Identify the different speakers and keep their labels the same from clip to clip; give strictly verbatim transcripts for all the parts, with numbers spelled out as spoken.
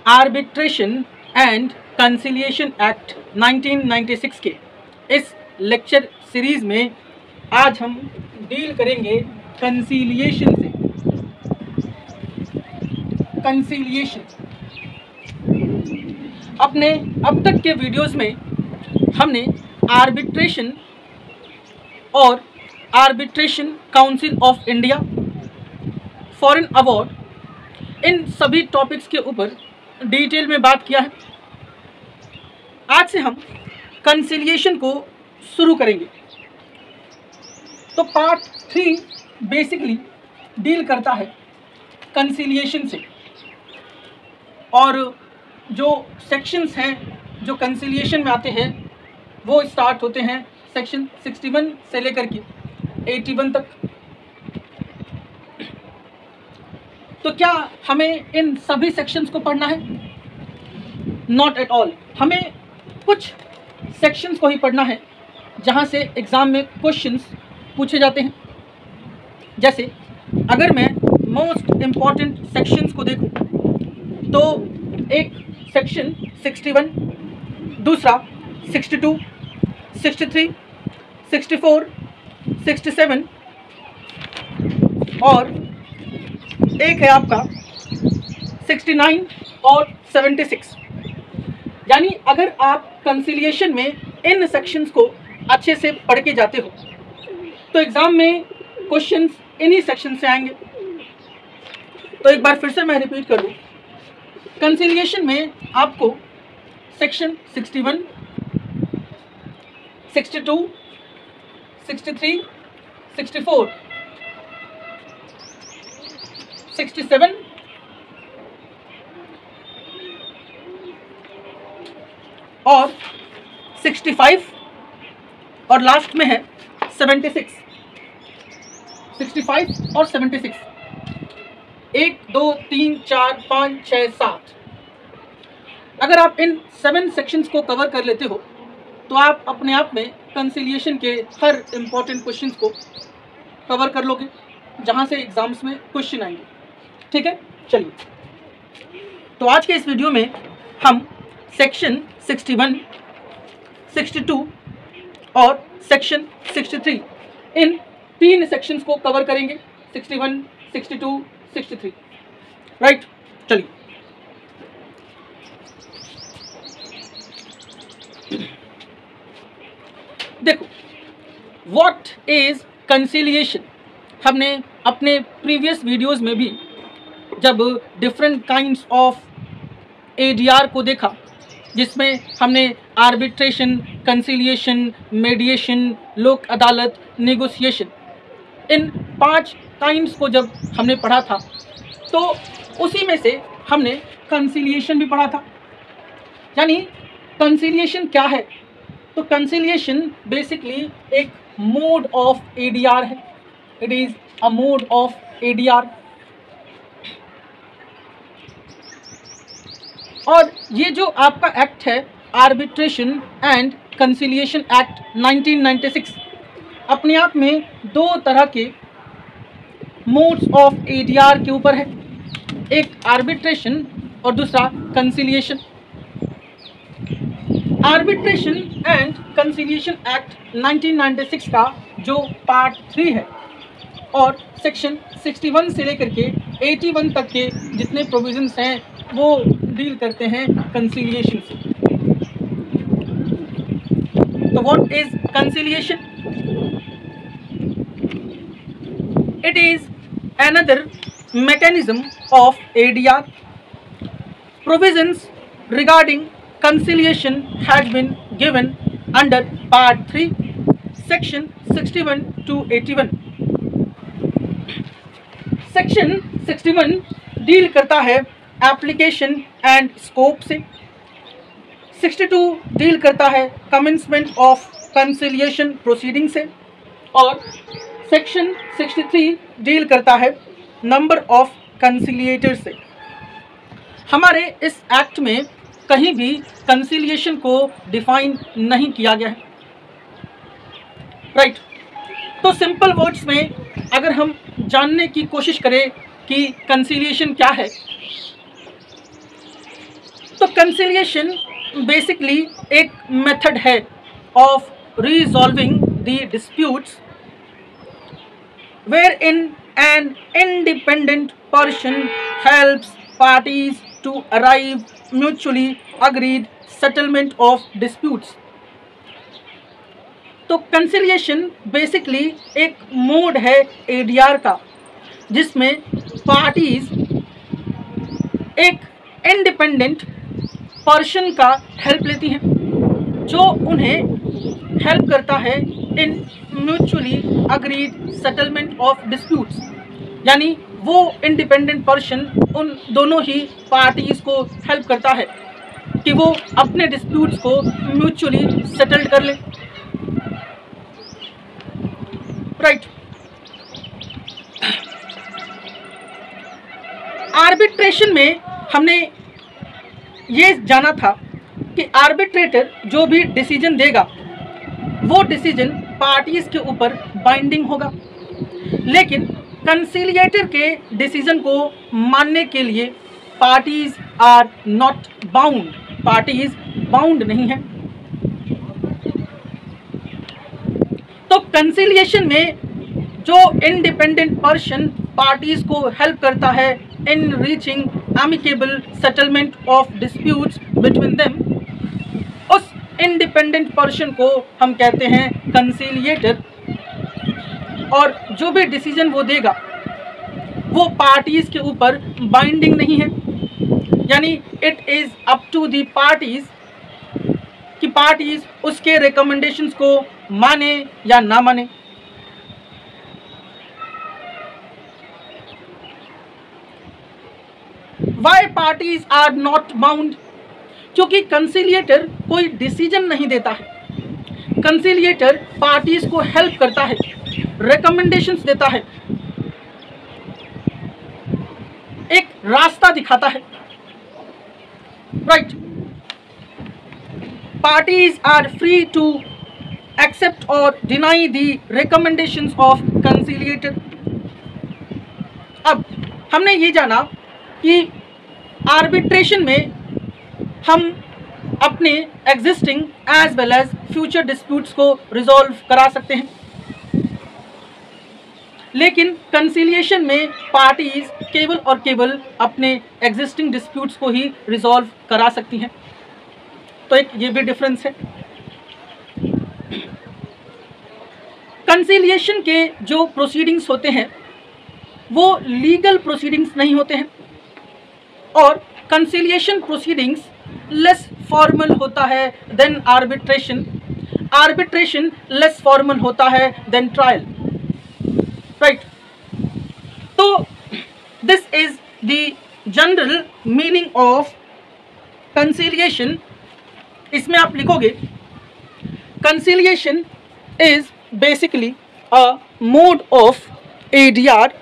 Speaker 1: Arbitration and conciliation act nineteen ninety six के इस lecture series में आज हम डील करेंगे कंसिलिएशन से। कंसिलिएशन अपने अब तक के वीडियोस में हमने आर्बिट्रेशन और arbitration council of India, foreign award, इन सभी टॉपिक्स के ऊपर डिटेल में बात किया है। आज से हम कंसिलिएशन को शुरू करेंगे। तो पार्ट थ्री बेसिकली डील करता है कंसिलिएशन से, और जो सेक्शंस हैं जो कंसिलिएशन में आते हैं वो स्टार्ट होते हैं सेक्शन सिक्सटी वन से लेकर के एटी वन तक। तो क्या हमें इन सभी सेक्शंस को पढ़ना है? Not at all. हमें कुछ सेक्शंस को ही पढ़ना है जहाँ से एग्ज़ाम में क्वेश्चंस पूछे जाते हैं। जैसे अगर मैं मोस्ट इम्पॉर्टेंट सेक्शंस को देखूं तो एक सेक्शन सिक्सटी वन, दूसरा sixty two, sixty three, sixty four, sixty seven और एक है आपका सिक्सटी नाइन और सेवेंटी सिक्स। यानी अगर आप कंसिलिएशन में इन सेक्शंस को अच्छे से पढ़ के जाते हो तो एग्ज़ाम में क्वेश्चंस इन्हीं सेक्शन से आएंगे। तो एक बार फिर से मैं रिपीट कर दूँ, कंसिलिएशन में आपको section sixty one, sixty two, sixty three, sixty four, sixty seven और सिक्सटी फाइव और लास्ट में है सेवेंटी सिक्स। सिक्सटी फाइव और सेवेंटी सिक्स, एक, दो, तीन, चार, पाँच, छः, सात। अगर आप इन सेवन सेक्शंस को कवर कर लेते हो तो आप अपने आप में कंसिलिएशन के हर इम्पॉर्टेंट क्वेश्चंस को कवर कर लोगे जहाँ से एग्जाम्स में क्वेश्चन आएंगे। ठीक है, चलिए। तो आज के इस वीडियो में हम section sixty one, sixty two और सेक्शन सिक्सटी थ्री, इन तीन सेक्शंस को कवर करेंगे। Sixty one, sixty two, sixty three, right. चलिए, देखो, व्हाट इज कंसिलिएशन। हमने अपने प्रीवियस वीडियोस में भी जब डिफरेंट काइंड्स ऑफ एडीआर को देखा, जिसमें हमने आर्बिट्रेशन, कंसिलिएशन, मेडिएशन, लोक अदालत, नेगोशिएशन, इन पांच काइंड्स को जब हमने पढ़ा था तो उसी में से हमने कंसिलिएशन भी पढ़ा था। यानी कंसिलिएशन क्या है? तो कंसिलिएशन बेसिकली एक मोड ऑफ एडीआर है। It is a mode of ADR. और ये जो आपका एक्ट है arbitration and conciliation act nineteen ninety six, अपने आप में दो तरह के मोड्स ऑफ एडीआर के ऊपर है, एक आर्बिट्रेशन और दूसरा conciliation. Arbitration and conciliation act nineteen ninety six का जो पार्ट थ्री है और सेक्शन सिक्सटी वन से लेकर के एटी वन तक के जितने प्रोविजंस हैं वो डील करते हैं कंसिलिएशन से। तो what is conciliation? It is another mechanism of A D R. Provisions regarding conciliation had been given under Part three, Section sixty-one to eighty-one. Section sixty-one deal करता है एप्लीकेशन एंड स्कोप से, sixty two deal करता है commencement of conciliation proceeding से, और section sixty three deal करता है number of कंसिलिएटर से। हमारे इस एक्ट में कहीं भी कंसिलिएशन को डिफाइन नहीं किया गया है, राइट। तो सिंपल वर्ड्स में अगर हम जानने की कोशिश करें कि कंसिलिएशन क्या है, तो कंसिलिएशन बेसिकली एक मेथड है of resolving the disputes wherein an independent person helps parties to arrive mutually agreed settlement of disputes. तो कंसिलिएशन बेसिकली एक मोड है एडीआर का जिसमें पार्टीज एक इंडिपेंडेंट पर्सन का हेल्प लेती हैं जो उन्हें हेल्प करता है in mutually agreed settlement of disputes, यानी वो इंडिपेंडेंट पर्सन उन दोनों ही पार्टीज को हेल्प करता है कि वो अपने डिस्प्यूट्स को म्यूचुअली सेटल कर ले। राइट। आर्बिट्रेशन में हमने ये जाना था कि आर्बिट्रेटर जो भी डिसीजन देगा वो डिसीजन पार्टीज के ऊपर बाइंडिंग होगा, लेकिन कंसिलिएटर के डिसीजन को मानने के लिए parties are not bound, parties bound नहीं है। तो कंसिलिएशन में जो इंडिपेंडेंट पर्सन पार्टीज को हेल्प करता है in reaching amicable settlement of disputes between them, उस इंडिपेंडेंट पर्सन को हम कहते हैं कंसिलिएटर, और जो भी डिसीजन वो देगा वो पार्टीज के ऊपर बाइंडिंग नहीं है, यानी it is up to the parties कि पार्टीज उसके रिकमेंडेशंस को माने या ना माने। Why parties are not bound? क्योंकि कंसिलिएटर कोई डिसीजन नहीं देता है, कंसिलिएटर पार्टीज को हेल्प करता है, रिकमेंडेशंस देता है, एक रास्ता दिखाता है। Right. Parties are free to accept और deny the recommendations of conciliator. अब हमने ये जाना कि आर्बिट्रेशन में हम अपने existing as well as future disputes को रिजॉल्व करा सकते हैं, लेकिन कंसिलिएशन में पार्टीज केवल और केवल अपने एग्जिस्टिंग डिस्प्यूट्स को ही रिजॉल्व करा सकती हैं। तो एक ये भी डिफरेंस है। कंसिलिएशन के जो प्रोसीडिंग्स होते हैं वो लीगल प्रोसीडिंग्स नहीं होते हैं, और कंसिलिएशन प्रोसीडिंग्स लेस फॉर्मल होता है than arbitration, arbitration less formal होता है देन ट्रायल। राइट। तो this is the general meaning of conciliation. इसमें आप लिखोगे conciliation is basically a mode of ADR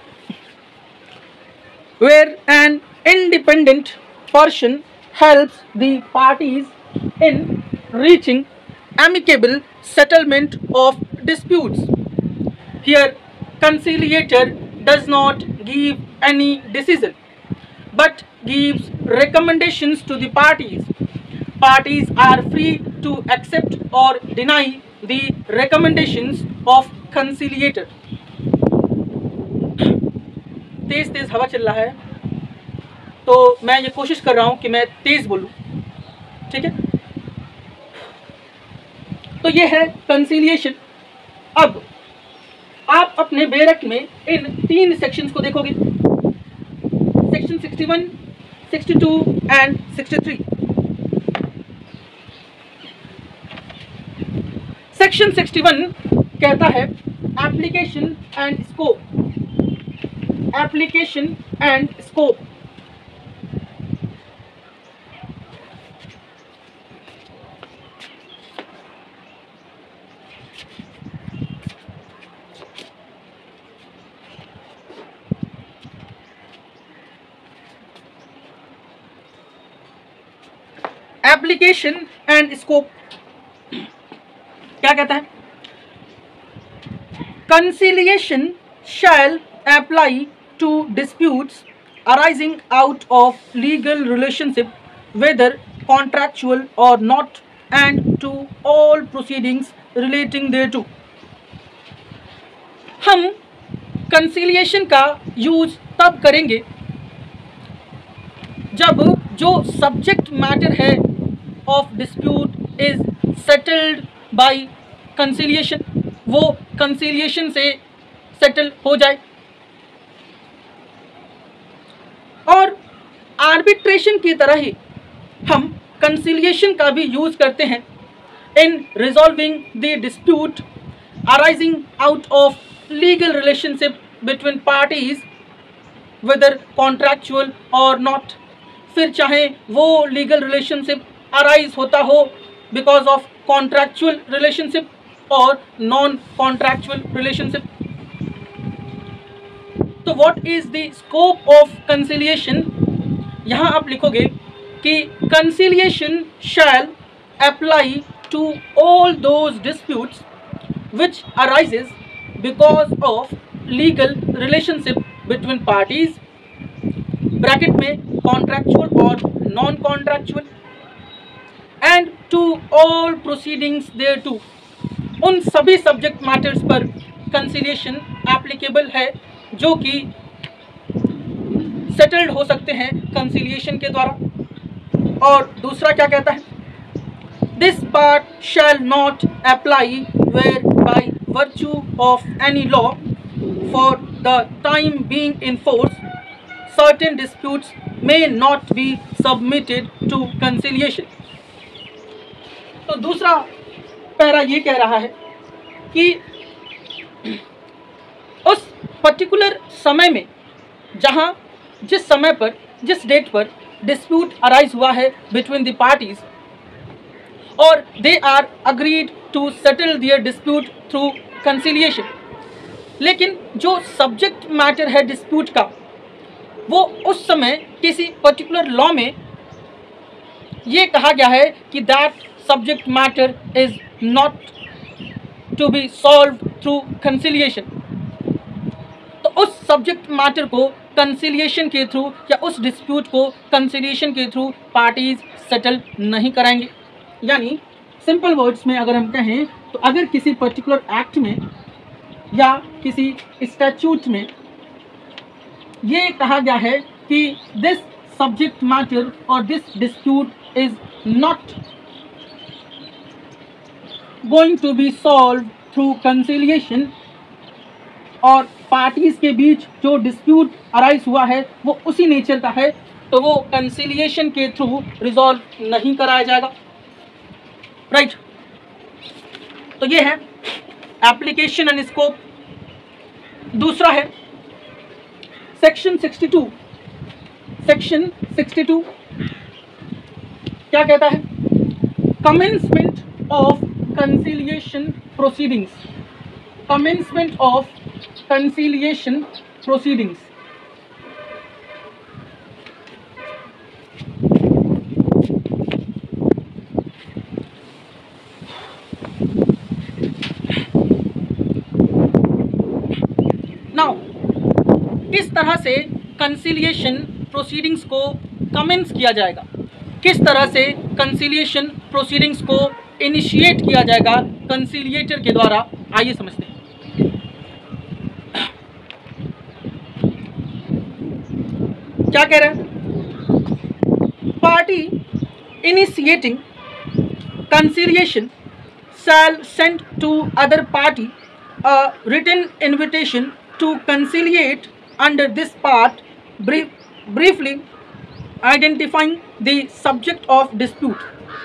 Speaker 1: where an independent person helps the parties in reaching amicable settlement of disputes. Here, conciliator does not give any decision, but gives recommendations to the parties. Parties are free to accept or deny the recommendations of conciliator. तेज तेज हवा चल रहा है तो मैं ये कोशिश कर रहा हूँ कि मैं तेज बोलूँ, ठीक है। तो ये है कंसिलिएशन। अब आप अपने बेरक में इन तीन सेक्शंस को देखोगे, section sixty one, sixty two and sixty three. Section sixty one कहता है application and scope, application and scope। Application and scope क्या कहता है? Conciliation shall apply to disputes arising out of legal relationship whether contractual or not, and to all proceedings relating thereto. हम conciliation का use तब करेंगे जब जो subject matter है of dispute is settled by conciliation, वो कंसिलिएशन से settle हो जाए। और आर्बिट्रेशन की तरह ही हम कंसिलिएशन का भी यूज करते हैं in resolving the dispute arising out of legal relationship between parties whether contractual और नॉट। फिर चाहे वो लीगल रिलेशनशिप अराइज होता हो बिकॉज ऑफ कॉन्ट्रैक्चुअल रिलेशनशिप और नॉन कॉन्ट्रैक्चुअल रिलेशनशिप। तो what is the scope of conciliation? यहाँ आप लिखोगे कि conciliation shall apply to all those disputes which arises because of legal relationship between parties, bracket में contractual और non contractual, and to all proceedings thereto. उन सभी subject matters पर conciliation applicable है जो कि सेटल्ड हो सकते हैं कंसिलिएशन के द्वारा। और दूसरा क्या कहता है? This part shall not apply where by virtue of any law for the time being in force certain disputes may not be submitted to conciliation। तो दूसरा पैरा ये कह रहा है कि उस पर्टिकुलर समय में जहाँ जिस समय पर जिस डेट पर डिस्प्यूट अराइज हुआ है बिटवीन द पार्टीज और they are agreed to settle their dispute through conciliation, लेकिन जो सब्जेक्ट मैटर है डिस्प्यूट का वो उस समय किसी पर्टिकुलर लॉ में ये कहा गया है कि that subject matter is not to be solve through conciliation. तो उस सब्जेक्ट मैटर को कंसिलिएशन के थ्रू या उस डिस्प्यूट को कंसिलिएशन के थ्रू पार्टीज सेटल नहीं कराएंगे। यानी सिंपल वर्ड्स में अगर हम कहें तो अगर किसी पर्टिकुलर एक्ट में या किसी स्टैट्यूट में ये कहा गया है कि दिस सब्जेक्ट मैटर और this dispute is not going to be solve through conciliation, और पार्टीज के बीच जो डिस्प्यूट अराइज हुआ है वो उसी नेचर का है, तो वो कंसिलिएशन के थ्रू रिजॉल्व नहीं कराया जाएगा। Right right. तो ये है एप्लीकेशन एंड स्कोप। दूसरा है section sixty two. Section sixty two क्या कहता है? Commencement of conciliation proceedings. Commencement of conciliation proceedings. Now किस तरह से कंसिलिएशन प्रोसीडिंग्स को कमेंस किया जाएगा, किस तरह से कंसिलिएशन प्रोसीडिंग्स को इनिशिएट किया जाएगा कंसिलिएटर के द्वारा, आइए समझते हैं। क्या कह रहा है? Party initiating conciliation shall send to other party a written invitation to conciliate under this part, brief, briefly identifying the subject of dispute।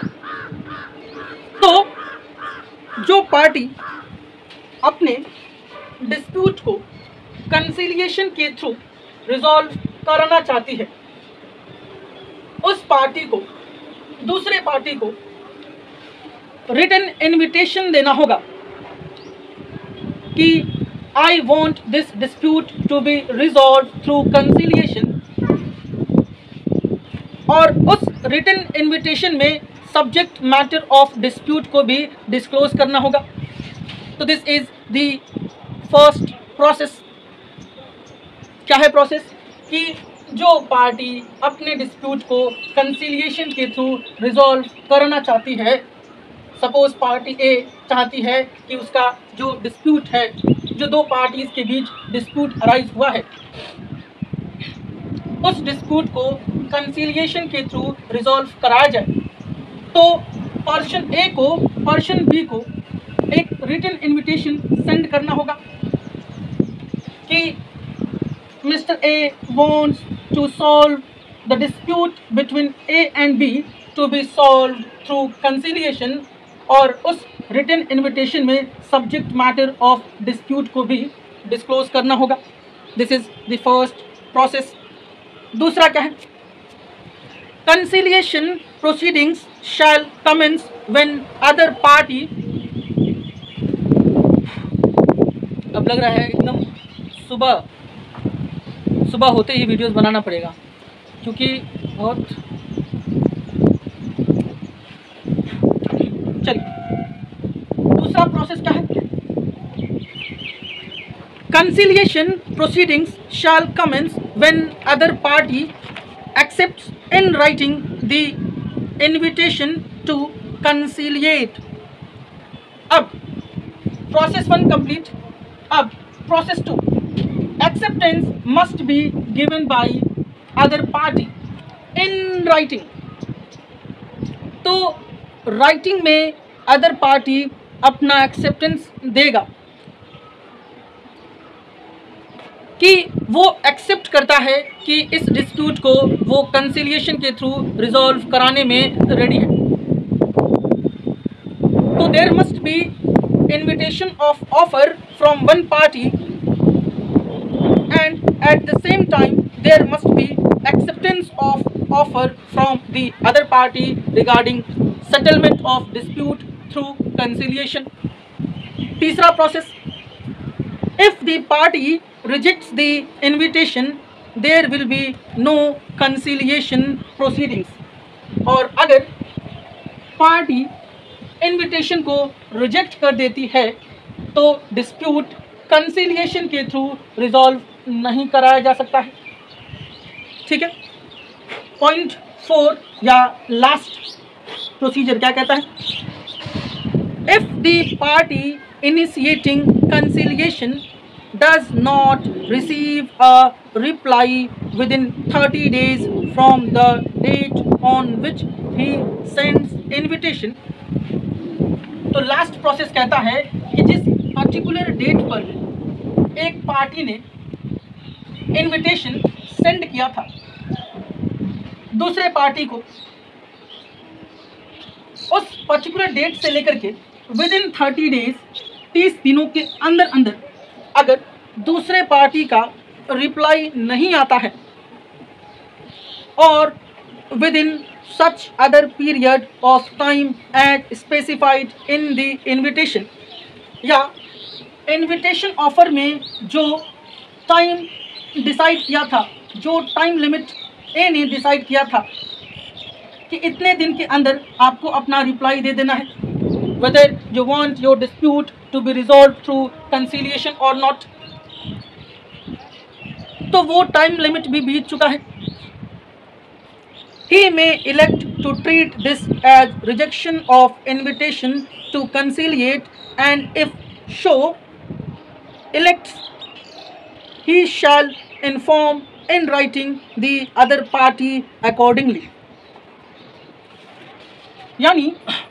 Speaker 1: तो जो पार्टी अपने डिस्प्यूट को कंसिलिएशन के थ्रू रिजॉल्व कराना चाहती है, उस पार्टी को दूसरे पार्टी को रिटन इन्विटेशन देना होगा कि I want this dispute to be resolve through conciliation, और उस रिटन इन्विटेशन में सब्जेक्ट मैटर ऑफ डिस्प्यूट को भी डिस्क्लोज करना होगा। तो this is the first process. क्या है प्रोसेस? कि जो पार्टी अपने डिस्प्यूट को कंसिलिएशन के थ्रू रिजॉल्व करना चाहती है, सपोज पार्टी ए चाहती है कि उसका जो डिस्प्यूट है, जो दो पार्टीज के बीच डिस्प्यूट अराइज हुआ है, उस डिस्प्यूट को कंसिलिएशन के थ्रू रिजॉल्व कराया जाए, तो पर्सन ए को पर्सन बी को एक रिटन इनविटेशन सेंड करना होगा कि mister A wants to solve the dispute between A and B to be solve through conciliation, और उस रिटन इनविटेशन में सब्जेक्ट मैटर ऑफ डिस्प्यूट को भी डिस्क्लोज करना होगा। This is the first process. दूसरा क्या है? Conciliation proceedings shall commence when other party, अब लग रहा है एकदम सुबह सुबह होते ही वीडियोस बनाना पड़ेगा, क्योंकि बहुत चलिए दूसरा प्रोसेस क्या है? Conciliation proceedings shall commence when other party accepts in writing the invitation to conciliate। अब प्रोसेस वन कंप्लीट। अब process two, acceptance must be given by other party in writing। तो राइटिंग में अदर पार्टी अपना acceptance देगा कि वो accept करता है कि इस डिस्प्यूट को वो कंसिलिएशन के थ्रू रिजॉल्व कराने में रेडी है। तो there must be invitation of offer from one party and at the same time there must be acceptance of offer from the other party regarding settlement of dispute through conciliation. तीसरा process, if the party rejects the invitation there will be no conciliation proceedings। और अगर party invitation को reject कर देती है तो dispute conciliation के through resolve नहीं कराया जा सकता है। ठीक है। पॉइंट फोर या लास्ट प्रोसीजर क्या कहता है? If the party initiating conciliation does not receive a reply within thirty days from the date on which he sends invitation। तो लास्ट प्रोसेस कहता है कि जिस पर्टिकुलर डेट पर एक पार्टी ने इनविटेशन सेंड किया था दूसरे पार्टी को, उस पर्टिकुलर डेट से लेकर के विद इन थर्टी डेज, तीस दिनों के अंदर अंदर अगर दूसरे पार्टी का रिप्लाई नहीं आता है और within such other period of time as specified in the invitation, या इनविटेशन ऑफर में जो टाइम डिसाइड किया था, जो टाइम लिमिट ए ने डिसाइड किया था कि इतने दिन के अंदर आपको अपना रिप्लाई दे देना है, whether you want your dispute to be resolved through conciliation or not, तो वो टाइम लिमिट भी बीत चुका है। He may elect to treat this as rejection of invitation to conciliate, and if so elects, he shall inform in writing the other party accordingly। यानी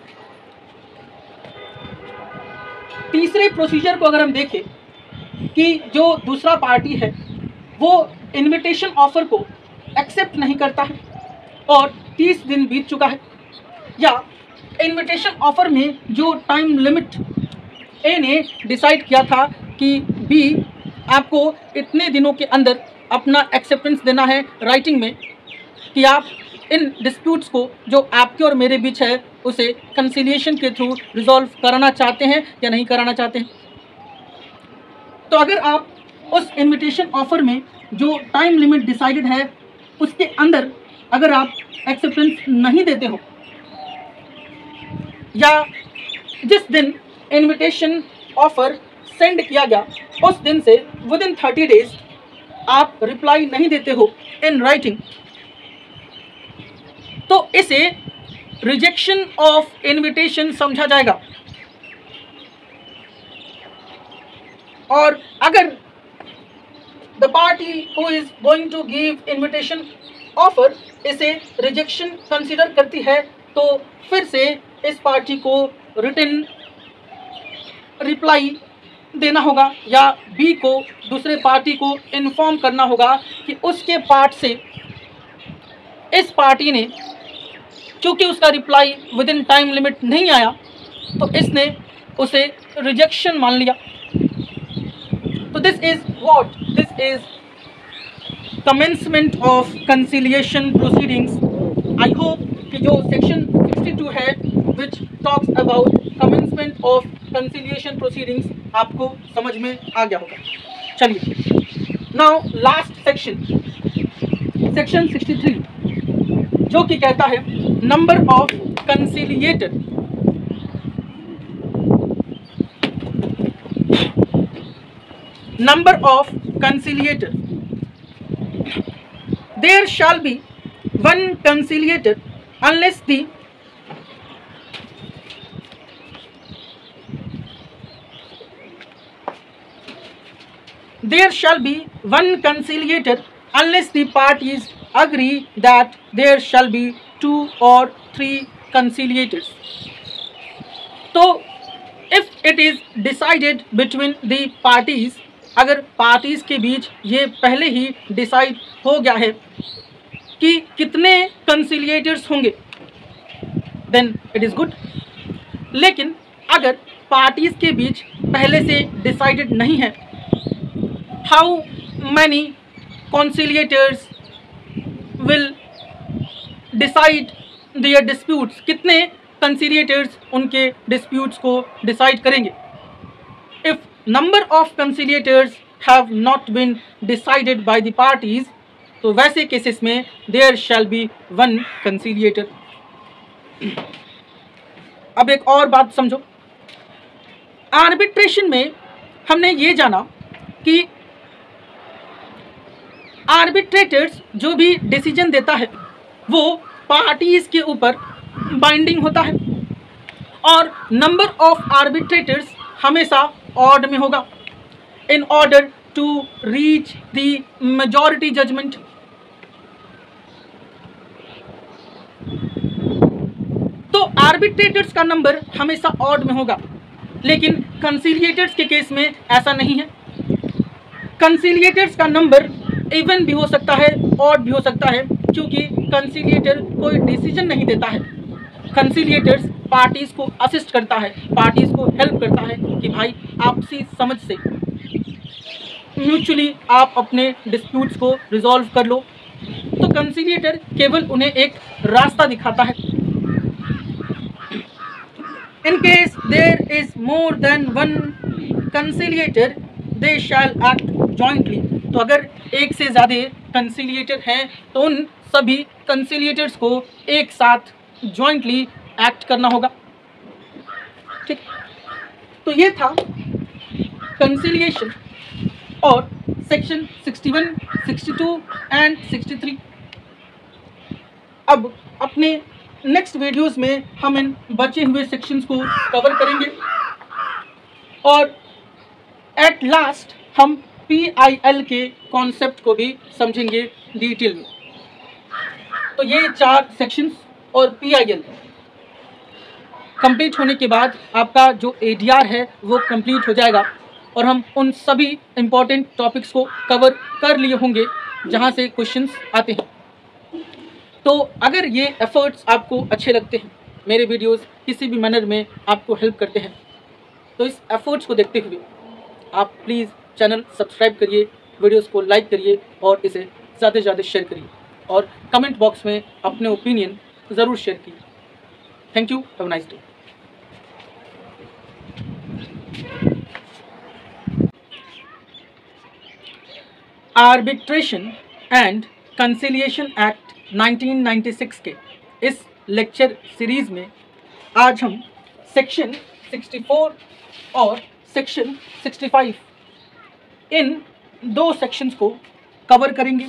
Speaker 1: तीसरे procedure को अगर हम देखें कि जो दूसरा पार्टी है वो इनविटेशन ऑफर को एक्सेप्ट नहीं करता है और तीस दिन बीत चुका है, या इनविटेशन ऑफर में जो टाइम लिमिट ए ने डिसाइड किया था कि बी आपको इतने दिनों के अंदर अपना एक्सेप्टेंस देना है राइटिंग में कि आप इन डिस्प्यूट्स को जो आपके और मेरे बीच है उसे कंसिलिएशन के थ्रू रिजॉल्व कराना चाहते हैं या नहीं कराना चाहते हैं। तो अगर आप उस इनविटेशन ऑफर में जो टाइम लिमिट डिसाइडेड है उसके अंदर अगर आप एक्सेप्टेंस नहीं देते हो, या जिस दिन इनविटेशन ऑफर सेंड किया गया उस दिन से विद इन थर्टी डेज आप रिप्लाई नहीं देते हो इन राइटिंग, तो इसे रिजेक्शन ऑफ इनविटेशन समझा जाएगा। और अगर the party who is going to give invitation offer इसे रिजेक्शन कंसीडर करती है, तो फिर से इस पार्टी को रिटन रिप्लाई देना होगा या बी को दूसरे पार्टी को इन्फॉर्म करना होगा कि उसके पार्ट से इस पार्टी ने, क्योंकि उसका reply within time limit नहीं आया, तो इसने उसे रिजेक्शन मान लिया। तो this is what this is commencement of conciliation proceedings. I hope कि जो सेक्शन सिक्सटी टू है which talks about commencement of conciliation proceedings आपको समझ में आ गया होगा। चलिए now last section, section sixty three, जो कि कहता है number of conciliator. Number of conciliator, there shall be one conciliator unless the there shall be one conciliator unless the parties agree that there shall be two or three conciliators. तो if it is decided between the parties, अगर parties के बीच ये पहले ही decide हो गया है कि कितने कंसिलिएटर्स होंगे, देन इट इज़ गुड। लेकिन अगर पार्टीज के बीच पहले से डिसाइडेड नहीं है, how many conciliators will decide their disputes, कितने कंसिलिएटर्स उनके डिस्प्यूट्स को डिसाइड करेंगे। If number of conciliators have not been decided by the parties, तो वैसे केसेस में there shall be one conciliator। अब एक और बात समझो, आर्बिट्रेशन में हमने ये जाना कि आर्बिट्रेटर्स जो भी डिसीजन देता है वो पार्टीज के ऊपर बाइंडिंग होता है, और नंबर ऑफ आर्बिट्रेटर्स हमेशा ऑड में होगा in order to reach the majority judgment. तो आर्बिट्रेटर्स का नंबर हमेशा ऑड में होगा, लेकिन कंसिलिएटर्स के केस में ऐसा नहीं है। कंसिलिएटर्स का नंबर इवन भी हो सकता है, ऑड भी हो सकता है, क्योंकि कंसिलिएटर कोई डिसीजन नहीं देता है। कंसिलिएटर्स पार्टीज को असिस्ट करता है, पार्टीज को हेल्प करता है कि भाई आपसी समझ से म्यूचुअली आप अपने डिस्प्यूट्स को रिजॉल्व कर लो। तो कंसिलिएटर केवल उन्हें एक रास्ता दिखाता है। In case there is more than one conciliator they shall act jointly. तो अगर एक से ज़्यादा कंसिलिएटर हैं तो उन सभी कंसिलिएटर्स को एक साथ जॉइंटली एक्ट करना होगा। ठीक, तो ये था कंसिलिएशन और section sixty one, sixty two and sixty three. अब अपने नेक्स्ट वीडियोस में हम इन बचे हुए सेक्शंस को कवर करेंगे और एट लास्ट हम पी आई एल के कॉन्सेप्ट को भी समझेंगे डिटेल में। तो ये चार सेक्शंस और पी आई एल कंप्लीट होने के बाद आपका जो ए डी आर है वो कंप्लीट हो जाएगा और हम उन सभी इम्पॉर्टेंट टॉपिक्स को कवर कर लिए होंगे जहाँ से क्वेश्चंस आते हैं। तो अगर ये एफर्ट्स आपको अच्छे लगते हैं, मेरे वीडियोस किसी भी मैनर में आपको हेल्प करते हैं, तो इस एफर्ट्स को देखते हुए आप प्लीज़ चैनल सब्सक्राइब करिए, वीडियोस को लाइक करिए और इसे ज़्यादा से ज़्यादा शेयर करिए और कमेंट बॉक्स में अपने ओपिनियन ज़रूर शेयर कीजिए। Thank you, have a nice day. Arbitration and conciliation act nineteen ninety six के इस लेक्चर सीरीज़ में आज हम सेक्शन सिक्सटी फोर और सेक्शन सिक्सटी फाइव इन दो सेक्शंस को कवर करेंगे।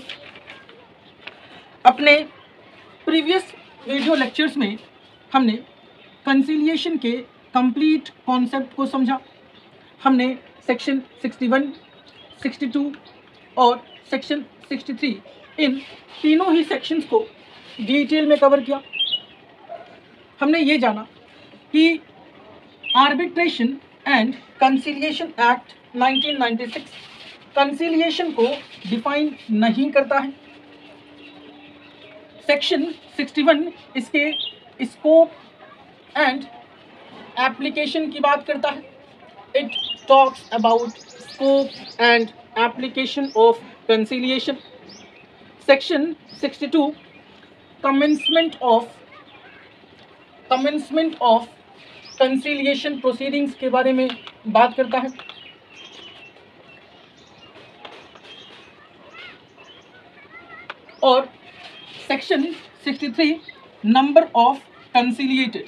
Speaker 1: अपने प्रीवियस वीडियो लेक्चर्स में हमने कंसीलिएशन के कंप्लीट कॉन्सेप्ट को समझा। हमने section sixty one, sixty two और सेक्शन सिक्सटी थ्री इन तीनों ही सेक्शंस को डिटेल में कवर किया। हमने ये जाना कि arbitration and conciliation act nineteen ninety six conciliation को डिफाइन नहीं करता है। सेक्शन सिक्सटी वन इसके स्कोप एंड एप्लीकेशन की बात करता है। It talks about scope and application of conciliation. Section sixty two commencement of commencement of conciliation proceedings के बारे में बात करता है। और section sixty three number of conciliators,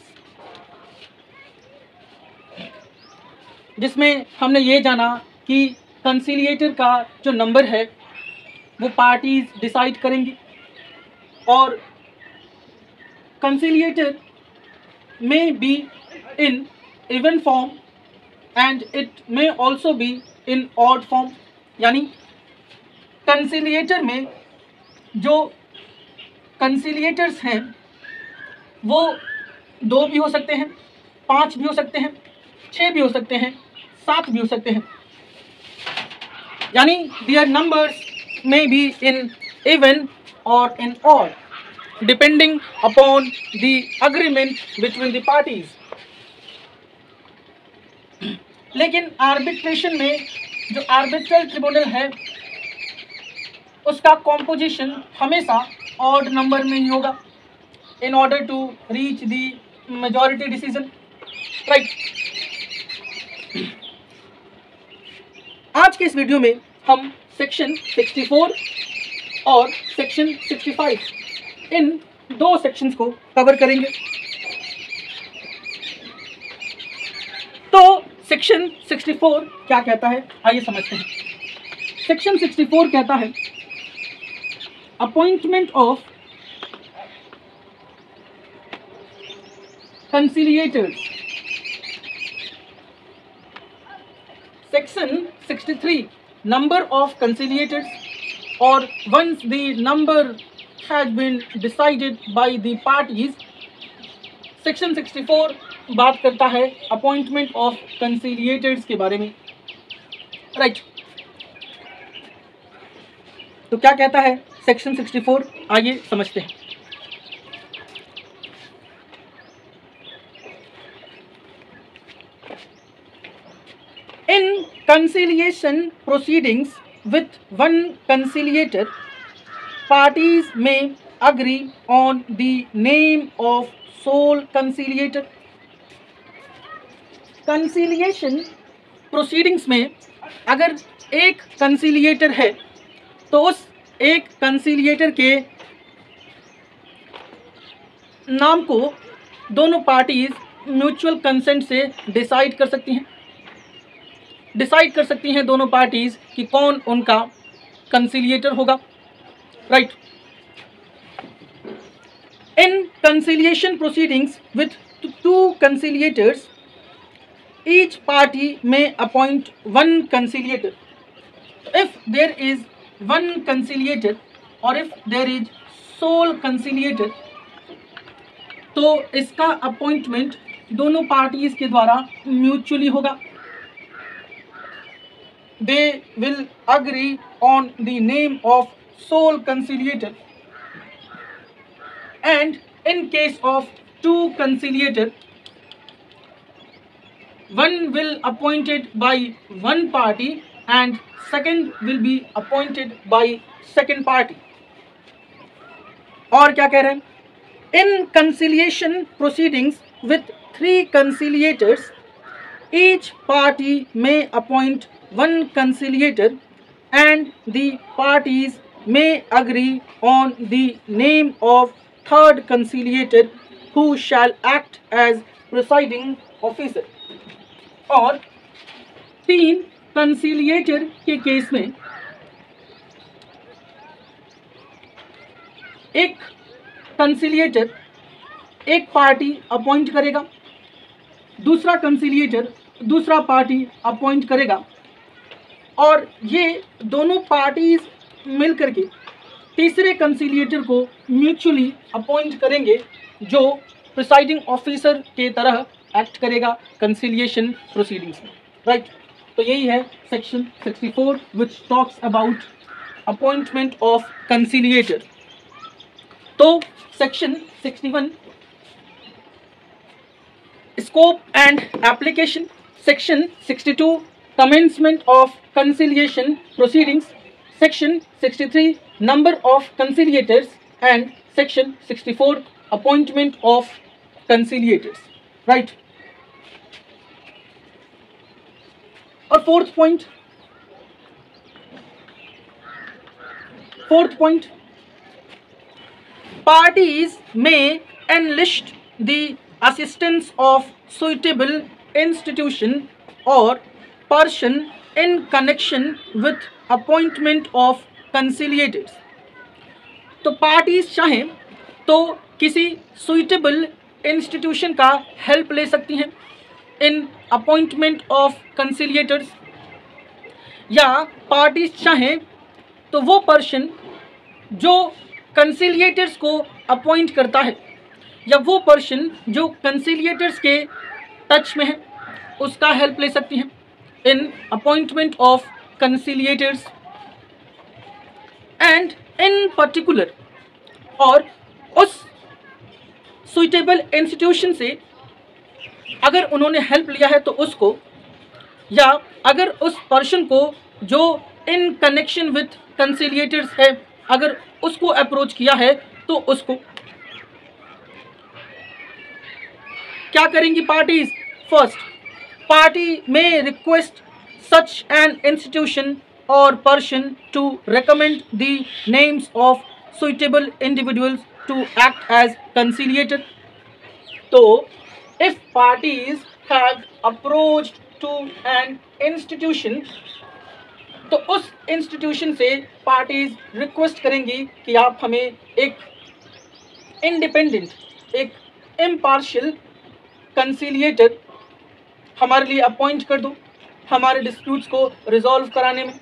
Speaker 1: जिसमें हमने ये जाना कि कंसीलिएटर का जो नंबर है वो पार्टीज डिसाइड करेंगी और कंसीलिएटर may be in even form and it may also be in odd form। यानी कंसीलिएटर में जो कंसीलिएटर्स हैं वो दो भी हो सकते हैं, पाँच भी हो सकते हैं, छः भी हो सकते हैं, सात भी हो सकते हैं। यानी their numbers may be in even or in odd depending upon the agreement between the parties। लेकिन आर्बिट्रेशन में जो आर्बिट्रल ट्रिब्यूनल है उसका कॉम्पोजिशन हमेशा ऑड नंबर में ही होगा in order to reach the majority decision, right. आज के इस वीडियो में हम सेक्शन सिक्सटी फोर और सेक्शन सिक्सटी फाइव इन दो सेक्शंस को कवर करेंगे। तो सेक्शन सिक्सटी फोर क्या कहता है, आइए समझते हैं। सेक्शन सिक्सटी फोर कहता है appointment of conciliators. Section sixty three number of conciliators और once the number has been decided by the parties। Section sixty four बात करता है अपॉइंटमेंट ऑफ कंसीलिएटर्स के बारे में, राइट। तो क्या कहता है सेक्शन सिक्सटी फोर, आइए समझते हैं। In conciliation proceedings with one conciliator parties may agree on the name of sole conciliator। Conciliation proceedings में अगर एक कंसीलिएटर है तो उस एक कंसीलिएटर के नाम को दोनों पार्टीज म्यूचुअल कंसेंट से डिसाइड कर सकती हैं डिसाइड कर सकती हैं दोनों पार्टीज कि कौन उनका कंसीलिएटर होगा, right. In conciliation proceedings with two conciliators each party may appoint one conciliator. If there is one conciliator और if there is sole conciliator तो इसका अपॉइंटमेंट दोनों पार्टीज के द्वारा म्यूचुअली होगा। They will agree on the name of sole conciliator, and in case of two conciliator, one will appointed by one party and second will be appointed by second party। और क्या कह रहे हैं? In conciliation proceedings with three conciliators, each party may appoint one conciliator and the parties may agree on the name of third conciliator who shall act as presiding officer। और तीन conciliator के case में एक कंसिलिएटर एक party appoint करेगा, दूसरा कंसिलिएटर दूसरा party appoint करेगा, और ये दोनों पार्टीज मिलकर के तीसरे कंसिलिएटर को म्यूचुअली अपॉइंट करेंगे, जो प्रिसाइडिंग ऑफिसर के तरह एक्ट करेगा कंसिलिएशन प्रोसीडिंग्स में, राइट। तो यही है section sixty four which talks about appointment of conciliator. तो section sixty one scope and application, section sixty two commencement of conciliation proceedings, section sixty-three number of conciliators, and section sixty-four appointment of conciliators, right। और fourth point fourth point parties may enlist the assistance of suitable institution or person in connection with appointment of conciliators। तो parties चाहें तो किसी suitable institution का help ले सकती हैं इन appointment of कंसिलिएटर्स, या पार्टीज चाहें तो वो पर्सन जो कंसिलिएटर्स को अपॉइंट करता है या वो पर्सन जो कंसिलिएटर्स के टच में है उसका हेल्प ले सकती हैं in appointment of conciliators, and in particular और उस suitable institution से अगर उन्होंने हेल्प लिया है तो उसको, या अगर उस पर्सन को जो in connection with conciliators है अगर उसको अप्रोच किया है तो उसको क्या करेंगी parties. First, party may request such an institution or person to recommend the names of suitable individuals to act as conciliator। So, if parties have approached to an institution, तो उस institution से parties request करेंगी कि आप हमें एक independent, एक impartial conciliator हमारे लिए अपॉइंट कर दो हमारे डिस्प्यूट्स को रिजॉल्व कराने में।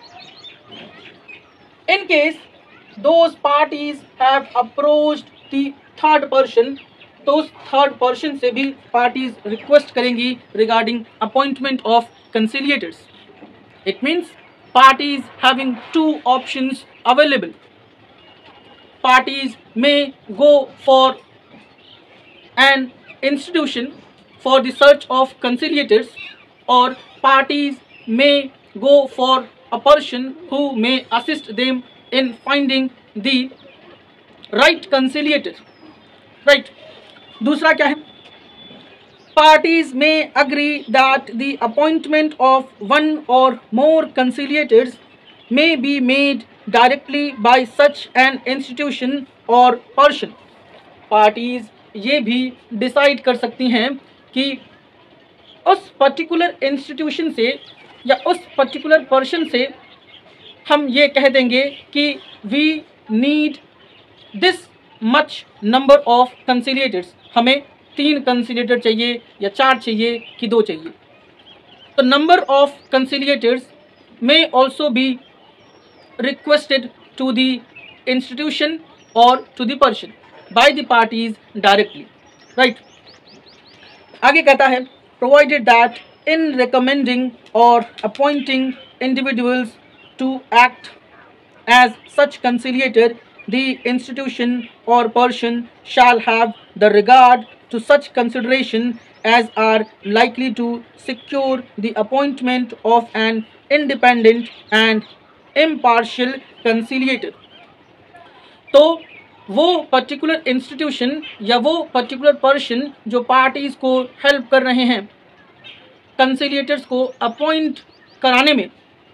Speaker 1: In case those parties have approached the third person, तो उस थर्ड पर्सन से भी पार्टीज रिक्वेस्ट करेंगी regarding appointment of conciliators. It means parties having two options available. Parties may go for an institution for the search of conciliators, or parties may go for a person who may assist them in finding the right conciliator, right। दूसरा क्या है, parties may agree that the appointment of one or more conciliators may be made directly by such an institution or person। parties ये भी decide कर सकती हैं कि उस पर्टिकुलर इंस्टीट्यूशन से या उस पर्टिकुलर पर्सन से हम ये कह देंगे कि we need this much number of conciliators, हमें तीन कंसिलिएटर चाहिए या चार चाहिए कि दो चाहिए। तो number of conciliators may also be requested to the institution और to the person by the parties directly, right. आगे कहता है, प्रोवाइडेड दैट इन रिकमेंडिंग और appointing individuals to act as such conciliator the institution और person shall have the regard to such consideration as are likely to secure the appointment of an independent and impartial conciliator. तो वो particular institution या वो particular person जो parties को help कर रहे हैं कंसिलिएटर्स को अपॉइंट कराने में,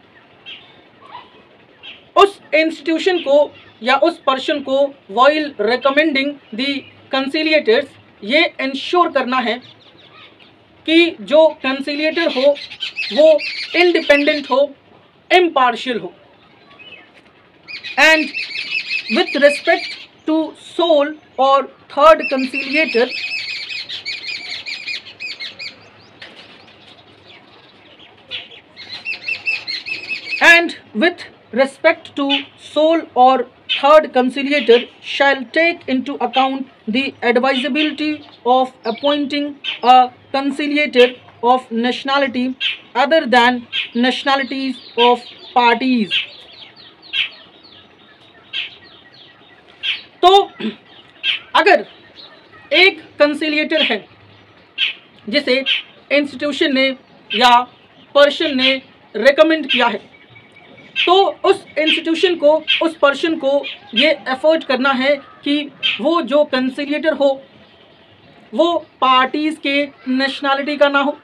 Speaker 1: उस इंस्टीट्यूशन को या उस पर्सन को व्हाइल रिकमेंडिंग द कंसिलिएटर्स ये इंश्योर करना है कि जो कंसिलिएटर हो वो इंडिपेंडेंट हो, इम्पार्शियल हो, and with respect to sole or third conciliator and with respect to sole or third conciliator shall take into account the advisability of appointing a conciliator of nationality other than nationalities of parties. तो अगर एक कंसिलिएटर है जिसे institution ने या person ने recommend किया है, तो उस इंस्टीट्यूशन को, उस पर्सन को ये एफर्ट करना है कि वो जो कंसिलिएटर हो वो पार्टीज के नेशनैलिटी का ना हो,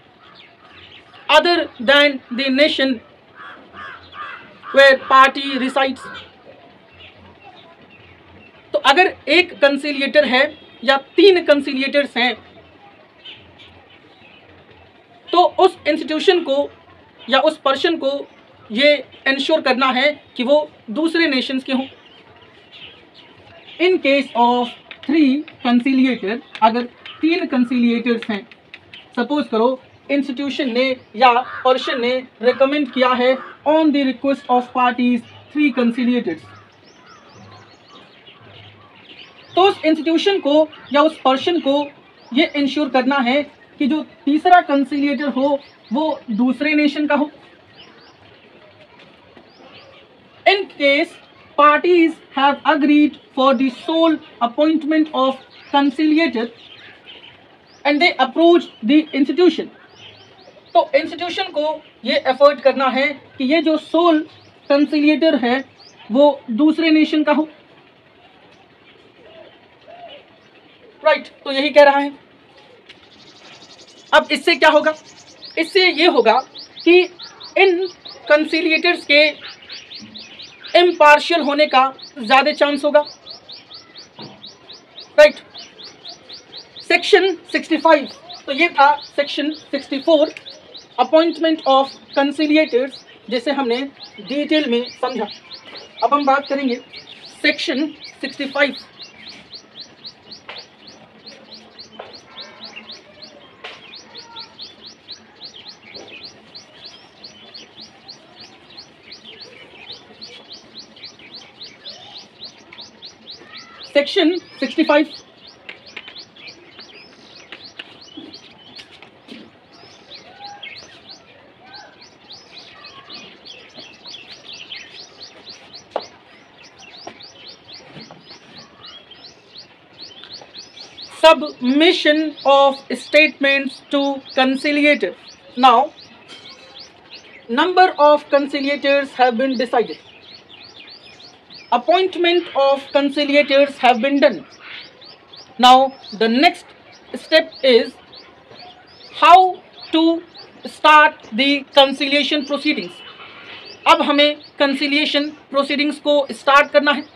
Speaker 1: other than the nation where party resides. तो अगर एक कंसिलिएटर है या तीन कंसिलिएटर्स हैं, तो उस इंस्टीट्यूशन को या उस पर्सन को ये इंश्योर करना है कि वो दूसरे नेशंस के हों। In case of three conciliator, अगर तीन कंसिलिएटर्स हैं, सपोज करो इंस्टीट्यूशन ने या पर्सन ने रिकमेंड किया है on the request of parties three conciliators, तो उस इंस्टीट्यूशन को या उस पर्सन को ये इंश्योर करना है कि जो तीसरा कंसिलिएटर हो वो दूसरे नेशन का हो। In case parties have agreed for the sole appointment of conciliator and they approach the institution, तो इंस्टीट्यूशन को ये एफर्ट करना है कि ये जो सोल कंसिलिएटर है वो दूसरे नेशन का हो। राइट right, तो यही कह रहा है। अब इससे क्या होगा? इससे ये होगा कि इन कंसिलिएटर्स के इम्पार्शियल होने का ज़्यादा चांस होगा। राइट, सेक्शन सिक्सटी फाइव, तो ये था section sixty four, appointment of conciliators, जिसे हमने डिटेल में समझा। अब हम बात करेंगे section sixty five. Section sixty-five. Submission of statements to conciliator. Now, number of conciliators have been decided. Appointment of conciliators have been done. Now the next step is how to start the conciliation proceedings. अब हमें conciliation proceedings को start करना है।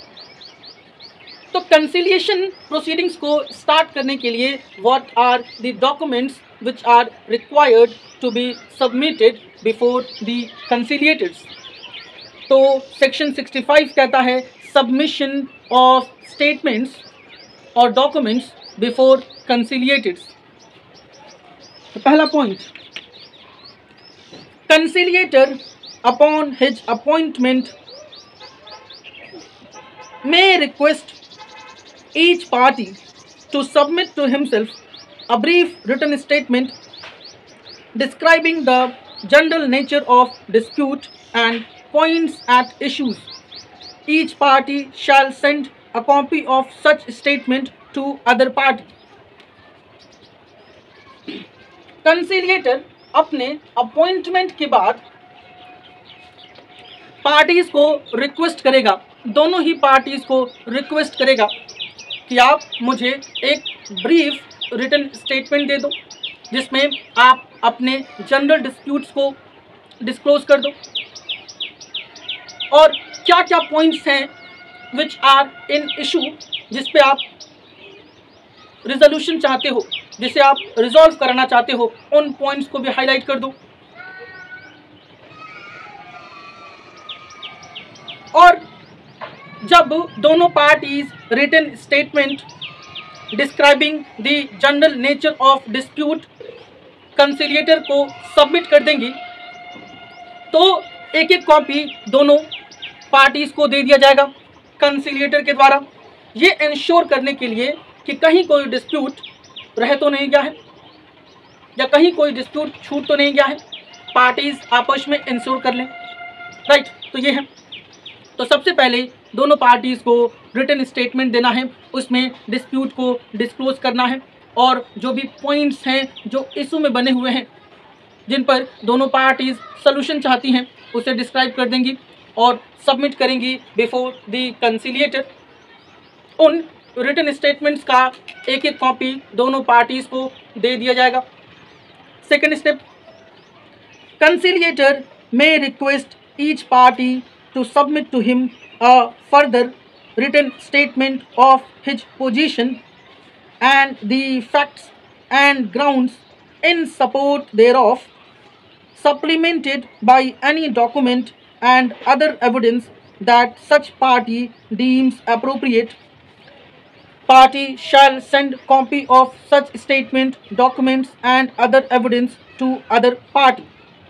Speaker 1: तो conciliation proceedings को start करने के लिए what are the documents which are required to be submitted before the conciliators? तो सेक्शन सिक्सटी फाइव कहता है सबमिशन ऑफ स्टेटमेंट्स और डॉक्यूमेंट्स बिफोर कंसिलिएटर्स। तो पहला point, conciliator upon his appointment may request each party to submit to himself a brief written statement describing the general nature of dispute and points at issues. Each party shall send a copy of such statement to other party. Conciliator अपने appointment के बाद parties को request करेगा, दोनों ही parties को request करेगा कि आप मुझे एक ब्रीफ रिटन स्टेटमेंट दे दो जिसमें आप अपने जनरल डिस्प्यूट्स को डिस्क्लोज कर दो और क्या क्या पॉइंट्स हैं विच आर इन इशू, जिस पे आप रिजोल्यूशन चाहते हो, जिसे आप रिजॉल्व कराना चाहते हो, उन पॉइंट्स को भी हाईलाइट कर दो। और जब दोनों parties written statement describing the general nature of dispute conciliator को सबमिट कर देंगी तो एक एक कॉपी दोनों पार्टीज को दे दिया जाएगा कंसिलिएटर के द्वारा, ये इंश्योर करने के लिए कि कहीं कोई डिस्प्यूट रह तो नहीं गया है या कहीं कोई डिस्प्यूट छूट तो नहीं गया है, पार्टीज आपस में इंश्योर कर लें। राइट, तो ये है। तो सबसे पहले दोनों पार्टीज को रिटन स्टेटमेंट देना है, उसमें डिस्प्यूट को डिस्क्लोज करना है और जो भी पॉइंट्स हैं जो इशू में बने हुए हैं जिन पर दोनों पार्टीज सॉल्यूशन चाहती हैं उसे डिस्क्राइब कर देंगी और सबमिट करेंगी बिफोर द कंसिलिएटर। उन रिटन स्टेटमेंट्स का एक एक कॉपी दोनों पार्टीज को दे दिया जाएगा। Second step, conciliator may request each party to submit to him a further written statement of his position and the facts and grounds in support thereof, supplemented by any document and other evidence that such party deems appropriate. Party shall send copy of such statement, documents and other evidence to other party.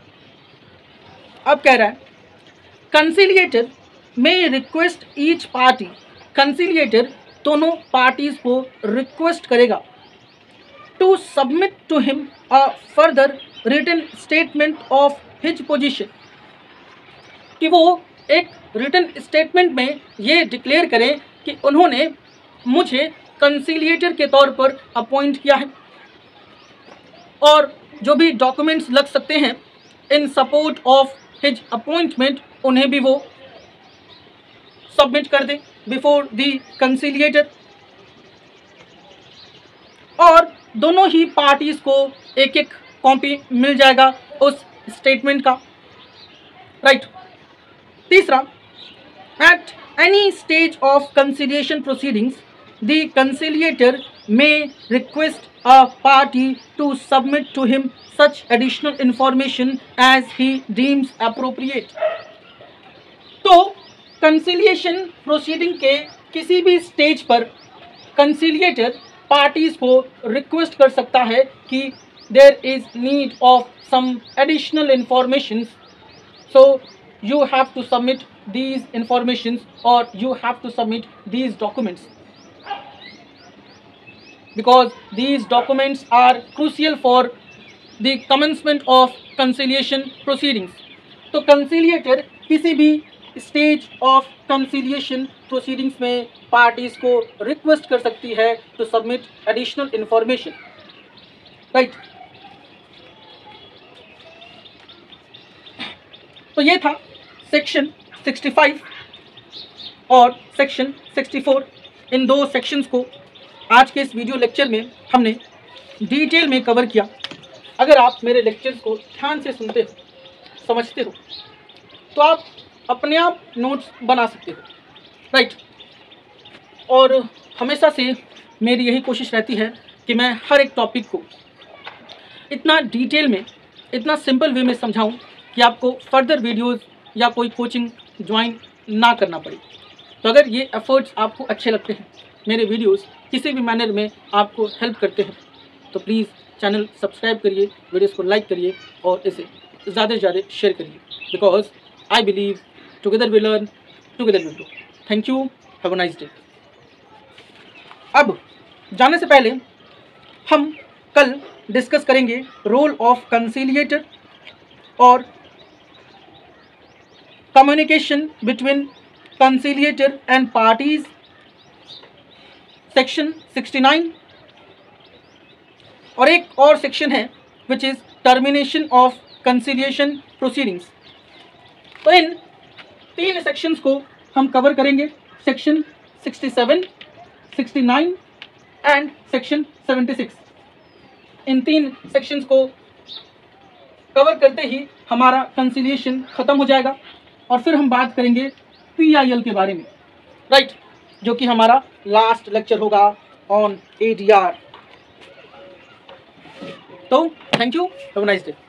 Speaker 1: अब कह रहा है कंसिलिएटर में request each party, कंसिलिएटर दोनों parties को request करेगा to submit to him a further written statement of his position, कि वो एक रिटन स्टेटमेंट में ये डिक्लेयर करें कि उन्होंने मुझे कंसिलिएटर के तौर पर अपॉइंट किया है और जो भी डॉक्यूमेंट्स लग सकते हैं in support of his appointment उन्हें भी वो सबमिट कर दे बिफोर द कंसिलिएटर। और दोनों ही पार्टीज को एक एक कॉपी मिल जाएगा उस स्टेटमेंट का। राइट। तीसरा, at any stage of conciliation proceedings the conciliator may request a party to submit to him such additional information as he deems appropriate. तो कंसिलिएशन प्रोसीडिंग के किसी भी स्टेज पर कंसिलिएटर पार्टीज को रिक्वेस्ट कर सकता है कि there is need of some additional information, so you have to submit these information और you have to submit these documents because these documents are crucial for the commencement of conciliation proceedings. तो conciliator किसी भी stage of conciliation proceedings में parties को request कर सकती है to submit additional information. Right. तो ये था section सिक्सटी फाइव और section सिक्सटी फोर। इन दो sections को आज के इस वीडियो लेक्चर में हमने डिटेल में कवर किया। अगर आप मेरे लेक्चर्स को ध्यान से सुनते हो, समझते हो, तो आप अपने आप नोट्स बना सकते हो। राइट। और हमेशा से मेरी यही कोशिश रहती है कि मैं हर एक टॉपिक को इतना डिटेल में, इतना सिंपल वे में समझाऊं कि आपको फर्दर वीडियोस या कोई कोचिंग ज्वाइन ना करना पड़े। तो अगर ये एफर्ट्स आपको अच्छे लगते हैं, मेरे वीडियोस किसी भी मैनर में आपको हेल्प करते हैं, तो प्लीज़ चैनल सब्सक्राइब करिए, वीडियोस को लाइक करिए और इसे ज़्यादा से ज़्यादा शेयर करिए, because I believe together we learn, together we grow. Thank you, have a nice day. अब जाने से पहले हम कल डिस्कस करेंगे रोल ऑफ कंसिलिएटर और communication between conciliator and parties, section sixty nine, और एक और सेक्शन है which is termination of conciliation proceedings. तो इन तीन सेक्शंस को हम कवर करेंगे, section sixty seven, sixty nine and section seventy six. इन तीन सेक्शंस को कवर करते ही हमारा कंसिलिएशन ख़त्म हो जाएगा और फिर हम बात करेंगे पी आई एल के बारे में। Right right. जो कि हमारा लास्ट लेक्चर होगा ऑन ए डी आर। तो thank you, have a nice day.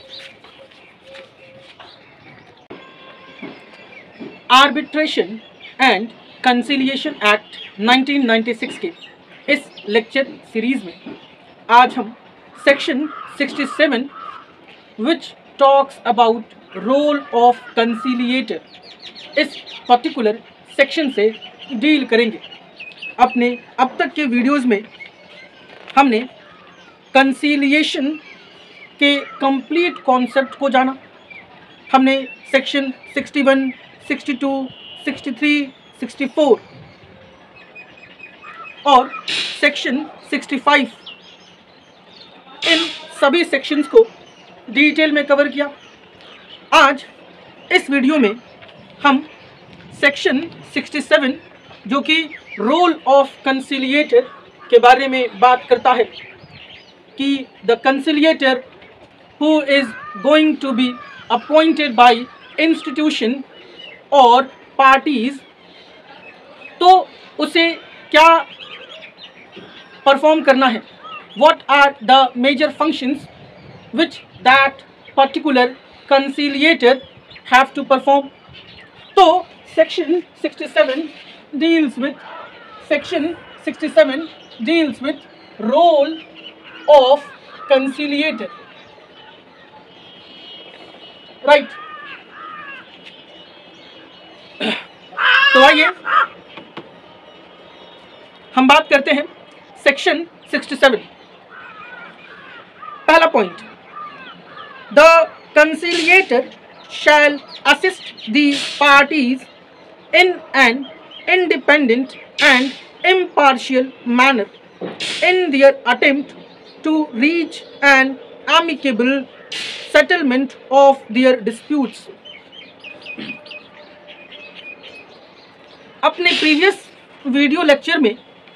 Speaker 1: Arbitration and conciliation act nineteen ninety six के इस लेक्चर सीरीज में आज हम section sixty seven which talks about role of conciliator इस पर्टिकुलर सेक्शन से deal करेंगे। अपने अब तक के वीडियोस में हमने कंसिलिएशन के कंप्लीट कॉन्सेप्ट को जाना। हमने section sixty one, sixty two, sixty three, sixty four और सेक्शन सिक्सटी फाइव इन सभी सेक्शंस को डिटेल में कवर किया। आज इस वीडियो में हम सेक्शन सिक्सटी सेवन जो कि रोल ऑफ कंसिलिएटर के बारे में बात करता है कि the conciliator who is going to be appointed by institution और पार्टीज, तो उसे क्या परफॉर्म करना है, what are the major functions which that particular conciliator have to perform. तो section sixty seven deals with section sixty-seven deals with role of conciliator, right? तो आइए हम बात करते हैं सेक्शन सिक्सटी सेवन। पहला point, the conciliator shall assist the parties in an independent and impartial manner in their attempt to reach an amicable settlement of their disputes। अपने previous video lecture में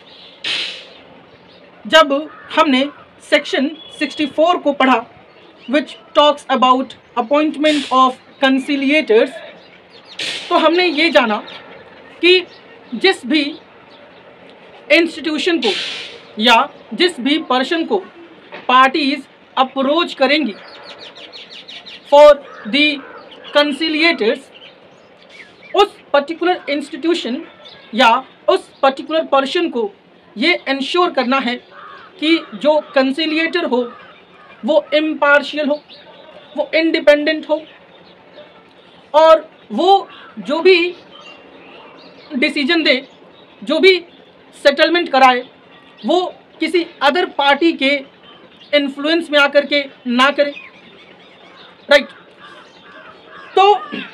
Speaker 1: जब हमने सेक्शन सिक्सटी फोर को पढ़ा which talks about appointment of conciliators, तो हमने ये जाना कि जिस भी इंस्टीट्यूशन को या जिस भी पर्सन को पार्टीज अप्रोच करेंगी फॉर द कंसिलिएटर्स, उस पर्टिकुलर इंस्टीट्यूशन या उस पर्टिकुलर पर्सन को ये इंश्योर करना है कि जो कंसिलिएटर हो वो इम्पार्शियल हो, वो इंडिपेंडेंट हो और वो जो भी डिसीजन दे, जो भी सेटलमेंट कराए, वो किसी अदर पार्टी के इन्फ्लुएंस में आकर के ना करे, राइट। तो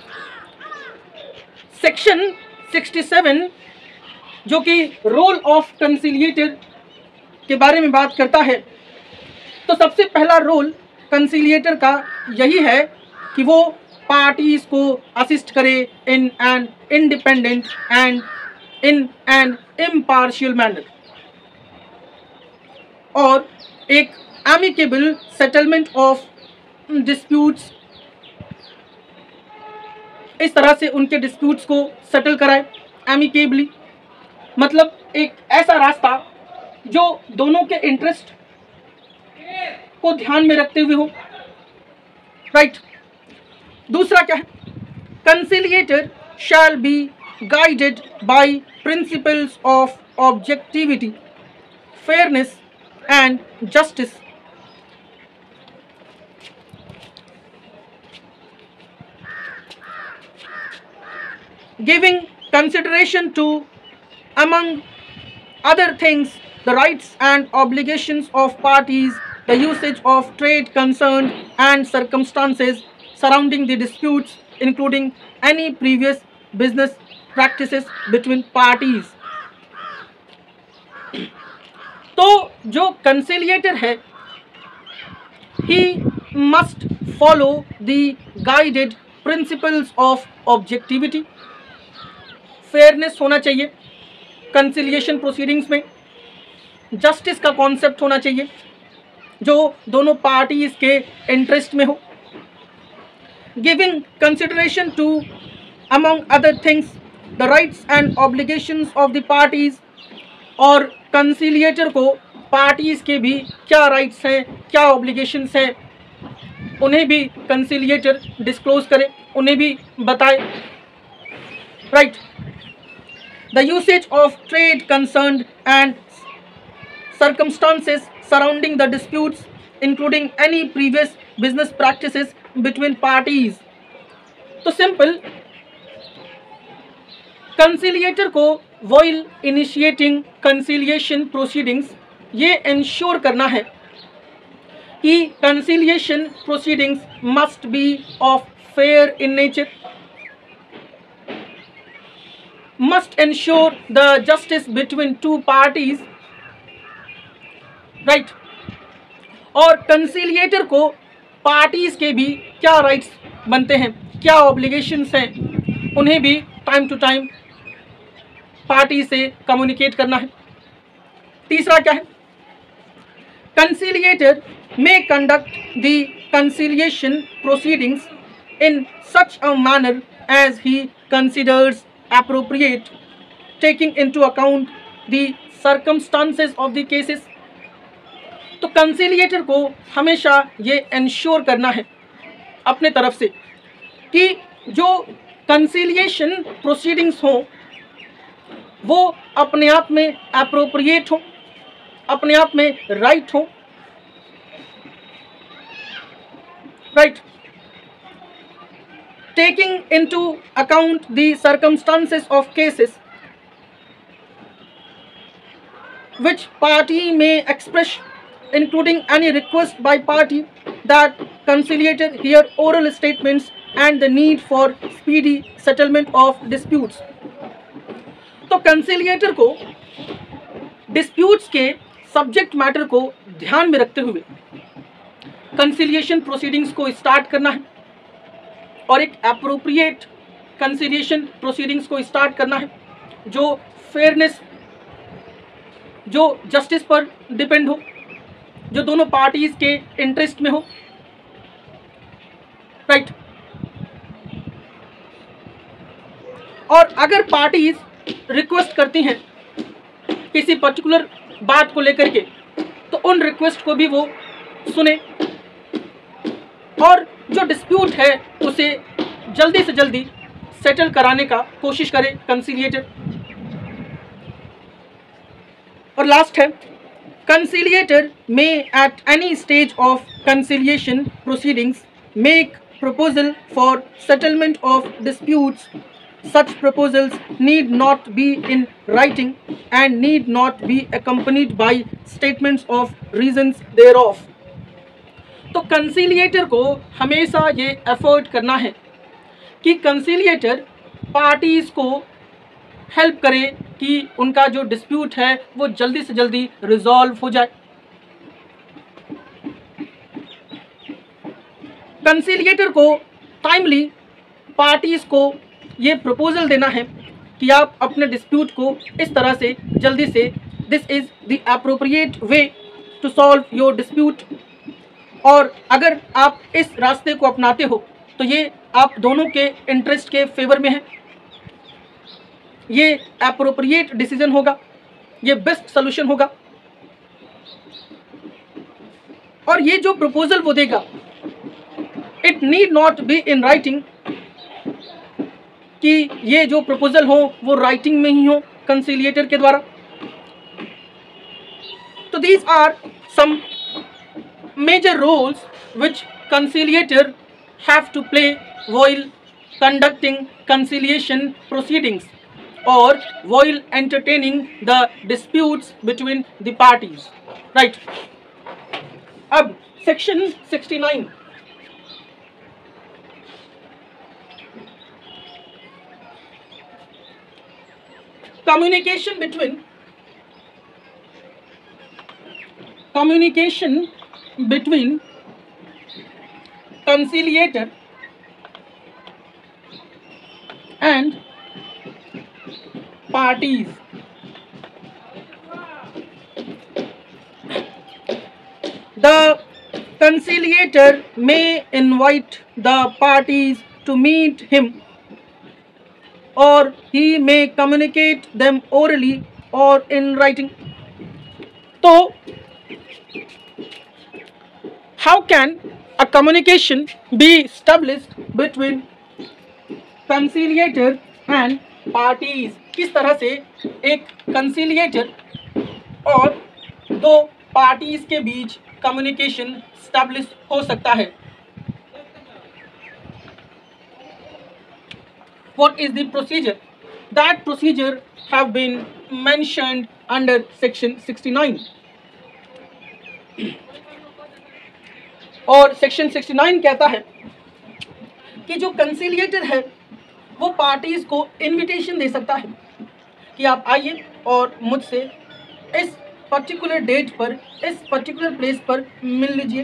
Speaker 1: सेक्शन सिक्सटी सेवन जो कि रोल ऑफ कंसिलिएटर के बारे में बात करता है, तो सबसे पहला रोल कंसिलिएटर का यही है कि वो पार्टीज को असिस्ट करे in an independent and in an impartial manner और एक एमिकेबल सेटलमेंट ऑफ डिस्प्यूट्स, इस तरह से उनके डिस्प्यूट्स को सेटल कराए एमिकेबली, मतलब एक ऐसा रास्ता जो दोनों के इंटरेस्ट को ध्यान में रखते हुए हो, राइट। दूसरा क्या है, conciliator shall be guided by principles of objectivity, fairness and justice, giving consideration to among other things the rights and obligations of parties, the usage of trade concerned and circumstances surrounding the disputes, including any previous business practices between parties। तो जो कंसिलिएटर है, he must follow the guided principles of objectivity, fairness होना चाहिए conciliation proceedings में, justice का concept होना चाहिए जो दोनों पार्टीज के इंटरेस्ट में हो, giving consideration to among other things the rights and obligations of the parties, और कंसिलिएटर को पार्टीज के भी क्या राइट्स हैं, क्या ऑब्लिगेशंस हैं, उन्हें भी कंसिलिएटर डिस्क्लोज करे, उन्हें भी बताए, right. the usage of trade concerned and circumstances surrounding the disputes, including any previous business practices between parties. तो सिंपल, कंसिलिएटर को while initiating conciliation proceedings ये इंश्योर करना है कि conciliation proceedings must be of fair in nature, must ensure the justice between two parties, right? और conciliator को parties के भी क्या राइट्स बनते हैं, क्या ऑब्लिगेशंस हैं, उन्हें भी टाइम टू टाइम पार्टी से कम्युनिकेट करना है। तीसरा क्या है, कंसिलिएटर may conduct the conciliation proceedings in such a manner as he considers appropriate, taking into account the circumstances of the cases. तो कंसिलिएटर को हमेशा ये इंश्योर करना है अपने तरफ से कि जो कंसिलिएशन प्रोसीडिंग्स हों वो अपने आप में एप्रोप्रिएट हों, अपने आप में राइट हों, right, taking into account the circumstances of cases which party may express, including any request by party that conciliator hear oral statements and the need for speedy settlement of disputes. तो कंसिलिएटर को disputes के subject matter को ध्यान में रखते हुए conciliation proceedings को start करना है और एक एप्रोप्रिएट कंसिलिएशन प्रोसीडिंग्स को स्टार्ट करना है जो फेयरनेस, जो जस्टिस पर डिपेंड हो, जो दोनों पार्टीज के इंटरेस्ट में हो, राइट। और अगर पार्टीज रिक्वेस्ट करती हैं किसी पर्टिकुलर बात को लेकर के तो उन रिक्वेस्ट को भी वो सुने और जो डिस्प्यूट है उसे जल्दी से जल्दी सेटल कराने का कोशिश करे कंसिलिएटर। और लास्ट है, conciliator may at any stage of conciliation proceedings make proposal for settlement of disputes. Such proposals need not be in writing and need not be accompanied by statements of reasons thereof. तो कंसिलिएटर को हमेशा ये effort करना है कि कंसिलिएटर parties को help करे कि उनका जो डिस्प्यूट है वो जल्दी से जल्दी रिजॉल्व हो जाए। कंसिलिएटर को टाइमली पार्टीज को ये प्रपोजल देना है कि आप अपने डिस्प्यूट को इस तरह से जल्दी से, this is the appropriate way to solve your dispute, और अगर आप इस रास्ते को अपनाते हो तो ये आप दोनों के इंटरेस्ट के फेवर में है, ये एप्रोप्रिएट डिसीजन होगा, ये बेस्ट सोल्यूशन होगा। और ये जो प्रपोजल वो देगा it need not be in writing, कि ये जो प्रपोजल हो वो राइटिंग में ही हो कंसिलिएटर के द्वारा। तो these are some major roles which conciliator have to play while conducting conciliation proceedings और while entertaining the disputes between the parties, right. अब section sixty nine, communication between communication between conciliator and parties. The conciliator may invite the parties to meet him, or he may communicate them orally or in writing. So, how can a communication be established between conciliator and parties? किस तरह से एक कंसिलिएटर और दो parties के बीच communication establish हो सकता है। What is the procedure? That procedure have been mentioned under section sixty-nine. और सेक्शन सिक्सटी नाइन कहता है कि जो कंसिलिएटर है वो पार्टीज को इनविटेशन दे सकता है कि आप आइए और मुझसे इस पर्टिकुलर डेट पर इस पर्टिकुलर प्लेस पर मिल लीजिए।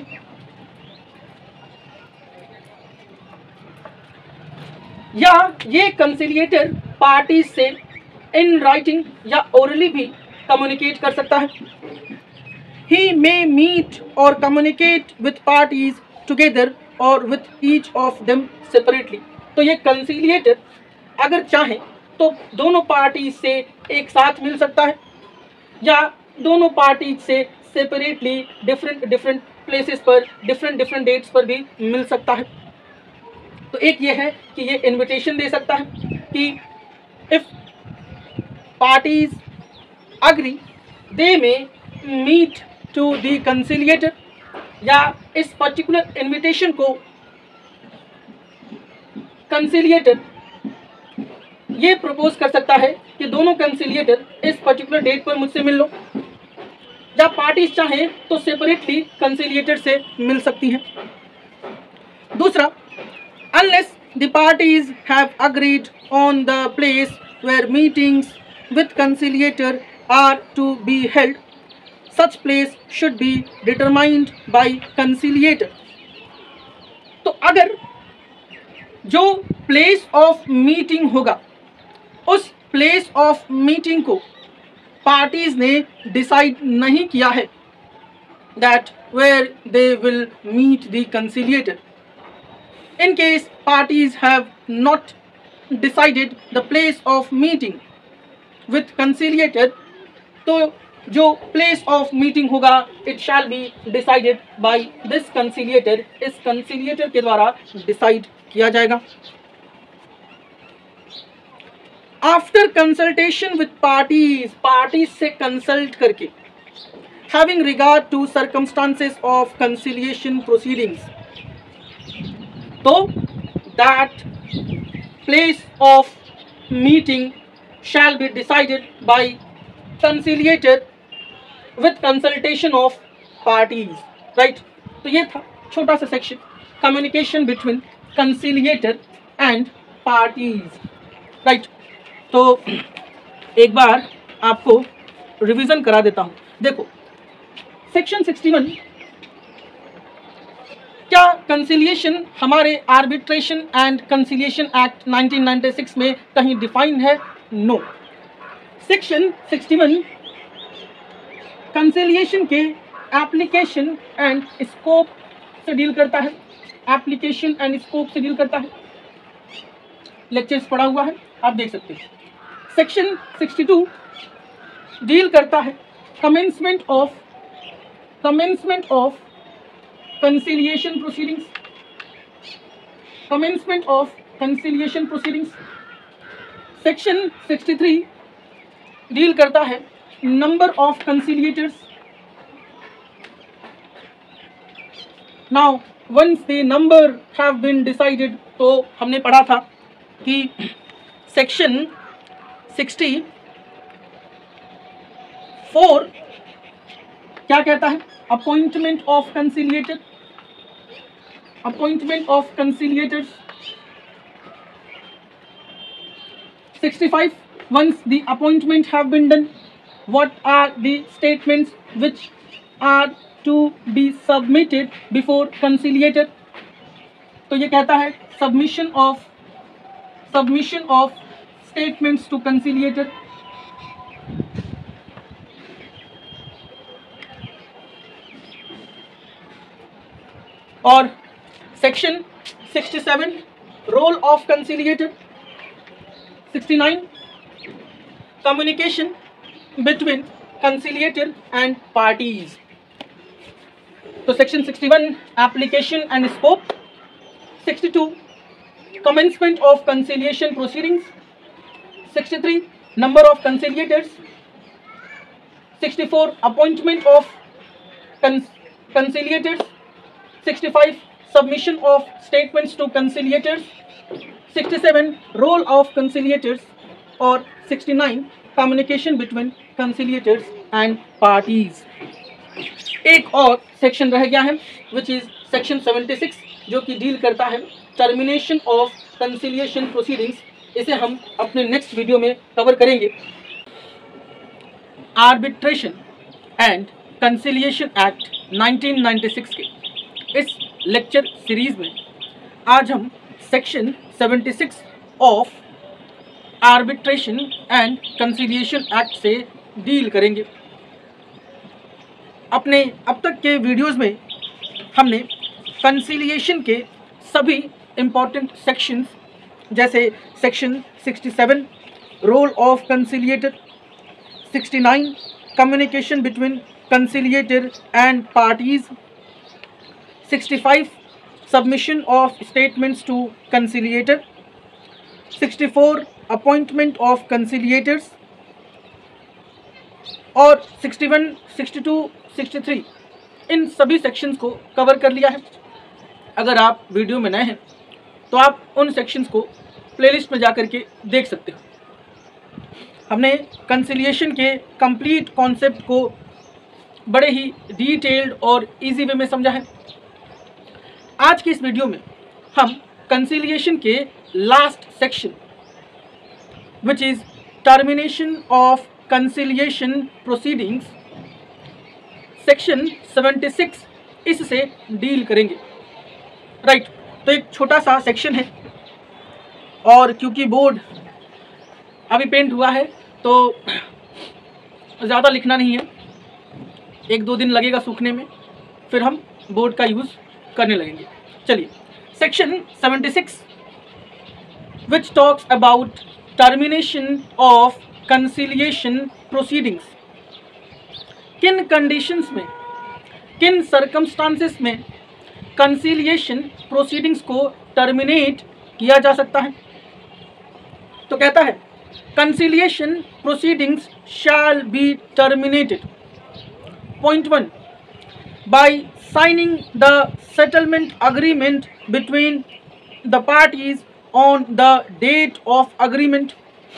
Speaker 1: या ये कंसिलिएटर पार्टीज से इन राइटिंग या ओरली भी कम्युनिकेट कर सकता है। He may meet or communicate with parties together or with each of them separately. तो ये कंसिलिएटर अगर चाहे तो दोनों पार्टीज से एक साथ मिल सकता है या दोनों पार्टीज से सेपरेटली डिफरेंट डिफरेंट प्लेसेस पर डिफरेंट डिफरेंट डेट्स पर भी मिल सकता है। तो एक ये है कि ये इनविटेशन दे सकता है कि इफ पार्टीज अग्री दे में मीट टू द कंसिलिएटर, या इस पर्टिकुलर इनविटेशन को कंसिलिएटर ये प्रपोज कर सकता है कि दोनों कंसिलिएटर इस पर्टिकुलर डेट पर मुझसे मिल लो, या पार्टीज चाहें तो सेपरेटली कंसिलिएटर से मिल सकती हैं। दूसरा, unless the parties have agreed on the place where meetings with conciliator are to be held, such place should be determined by conciliator. तो अगर जो प्लेस ऑफ मीटिंग होगा उस प्लेस ऑफ मीटिंग को पार्टीज ने डिसाइड नहीं किया है, that where they will meet the conciliator. In case parties have not decided the place of meeting with conciliator, तो जो place of meeting होगा it shall be decided by this conciliator. इस conciliator के द्वारा decide किया जाएगा। After consultation with parties, parties से consult करके, having regard to circumstances of conciliation proceedings, तो that place of meeting shall be decided by conciliator with consultation of parties, right? तो ये था छोटा सा section, communication between conciliator and parties, right? तो एक बार आपको रिवीजन करा देता हूँ। देखो सेक्शन सिक्सटी वन, क्या कंसिलिएशन हमारे arbitration and conciliation act nineteen ninety six में कहीं डिफाइन है? No. Section sixty one conciliation के एप्लीकेशन एंड स्कोप से डील करता है, एप्लीकेशन एंड स्कोप से डील करता है। लेक्चर्स पढ़ा हुआ है, आप देख सकते हैं। सेक्शन सिक्सटी टू डील करता है commencement of commencement of conciliation proceedings, commencement of conciliation proceedings. Section sixty three deal करता है number of conciliators. Now once the number have been decided, तो हमने पढ़ा था कि section सिक्सटी फोर क्या कहता है? Appointment of conciliator, appointment of conciliators. sixty-five, once the appointment have been done, what are the statements which are to be submitted before conciliator? तो ये कहता है submission of submission of statements to conciliator. और section sixty seven role of conciliator, sixty nine communication between conciliator and parties. तो section sixty one application and scope, sixty two commencement of conciliation proceedings, sixty three number of conciliators, sixty-four appointment of cons conciliators, sixty-five submission of statements to conciliators, sixty-seven role of conciliators और sixty-nine communication between conciliators and parties. एक और section रह गया है which is section seventy-six जो कि deal करता है टर्मिनेशन ऑफ कंसिलिएशन प्रोसीडिंग्स. इसे हम अपने नेक्स्ट वीडियो में कवर करेंगे. Arbitration and conciliation act nineteen ninety six के इस लेक्चर सीरीज में आज हम section seventy six of arbitration and conciliation act से डील करेंगे. अपने अब तक के वीडियोस में हमने कंसिलिएशन के सभी इम्पॉर्टेंट सेक्शंस जैसे section sixty seven role of conciliator, sixty nine communication between conciliator and parties, sixty five submission of statements to conciliator, sixty four appointment of conciliators और sixty one, sixty two, sixty three इन सभी sections को cover कर लिया है. अगर आप video में नए हैं तो आप उन सेक्शंस को प्लेलिस्ट में जाकर के देख सकते हो. हमने कंसिलिएशन के कंप्लीट कॉन्सेप्ट को बड़े ही डिटेल्ड और इजी वे में समझा है. आज की इस वीडियो में हम कंसिलिएशन के last section which is termination of conciliation proceedings section seventy six इससे डील करेंगे. Right right. तो एक छोटा सा सेक्शन है और क्योंकि बोर्ड अभी पेंट हुआ है तो ज़्यादा लिखना नहीं है. एक दो दिन लगेगा सूखने में, फिर हम बोर्ड का यूज़ करने लगेंगे. चलिए, section seventy six which talks about termination of conciliation proceedings. किन कंडीशंस में, किन सर्कमस्टांसेस में कंसिलिएशन प्रोसीडिंग्स को टर्मिनेट किया जा सकता है. तो कहता है conciliation proceedings shall be terminated. Point one, by signing the settlement agreement between the parties on the date of agreement.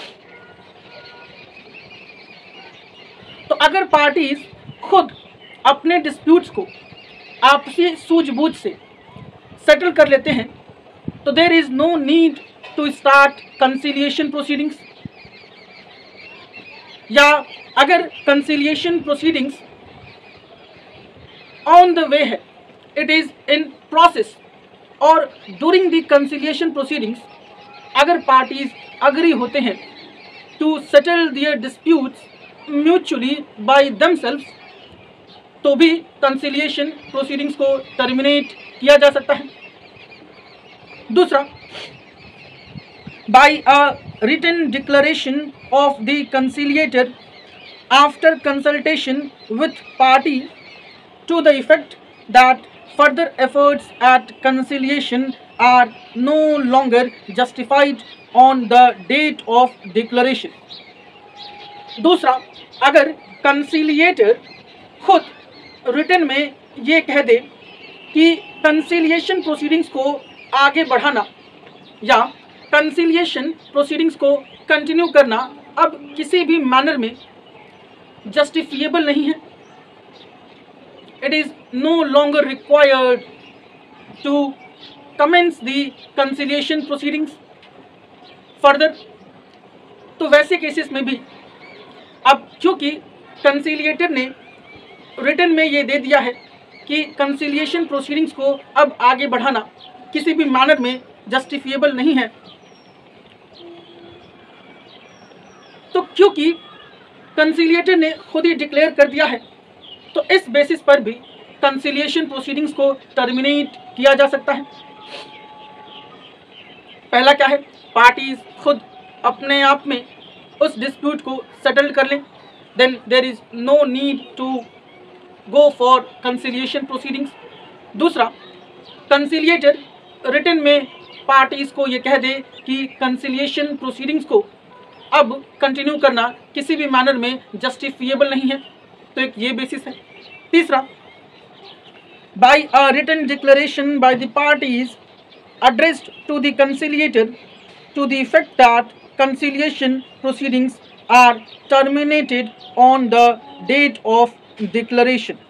Speaker 1: तो अगर पार्टीज खुद अपने डिस्प्यूट्स को आपसी सूझबूझ से सेटल कर लेते हैं तो there is no need to start conciliation proceedings. या अगर conciliation proceedings on the way है, इट इज इन प्रोसेस, और ड्यूरिंग द कंसिलिएशन प्रोसीडिंग्स अगर पार्टीज अग्री होते हैं to settle their disputes mutually by themselves तो भी कंसिलिएशन प्रोसीडिंग्स को टर्मिनेट किया जा सकता है. दूसरा, by a written declaration of the conciliator after consultation with party to the effect that further efforts at conciliation are no longer justified on the date of declaration. दूसरा, अगर कंसिलिएटर खुद written में ये कह दे कि कंसिलिएशन प्रोसीडिंग्स को आगे बढ़ाना या कंसिलिएशन प्रोसीडिंग्स को कंटिन्यू करना अब किसी भी मैनर में जस्टिफिएबल नहीं है, it is no longer required to commence the conciliation proceedings further. तो वैसे केसेस में भी अब क्योंकि कंसिलिएटर ने रिटन में ये दे दिया है कि कंसिलिएशन प्रोसीडिंग्स को अब आगे बढ़ाना किसी भी मैनर में जस्टिफिएबल नहीं है, तो क्योंकि कंसिलिएटर ने खुद ही डिक्लेयर कर दिया है तो इस बेसिस पर भी कंसिलिएशन प्रोसीडिंग्स को टर्मिनेट किया जा सकता है. पहला क्या है, पार्टीज खुद अपने आप में उस डिस्प्यूट को सेटल कर लें, then there is no need to go for conciliation proceedings. दूसरा, कंसिलिएटर रिटन में पार्टीज को ये कह दे कि कंसिलिएशन प्रोसीडिंग्स को अब कंटिन्यू करना किसी भी मैनर में जस्टिफिएबल नहीं है, तो एक ये बेसिस है। तीसरा, by a written declaration by the parties addressed to the conciliator to the effect that conciliation proceedings are terminated on the date of declaration।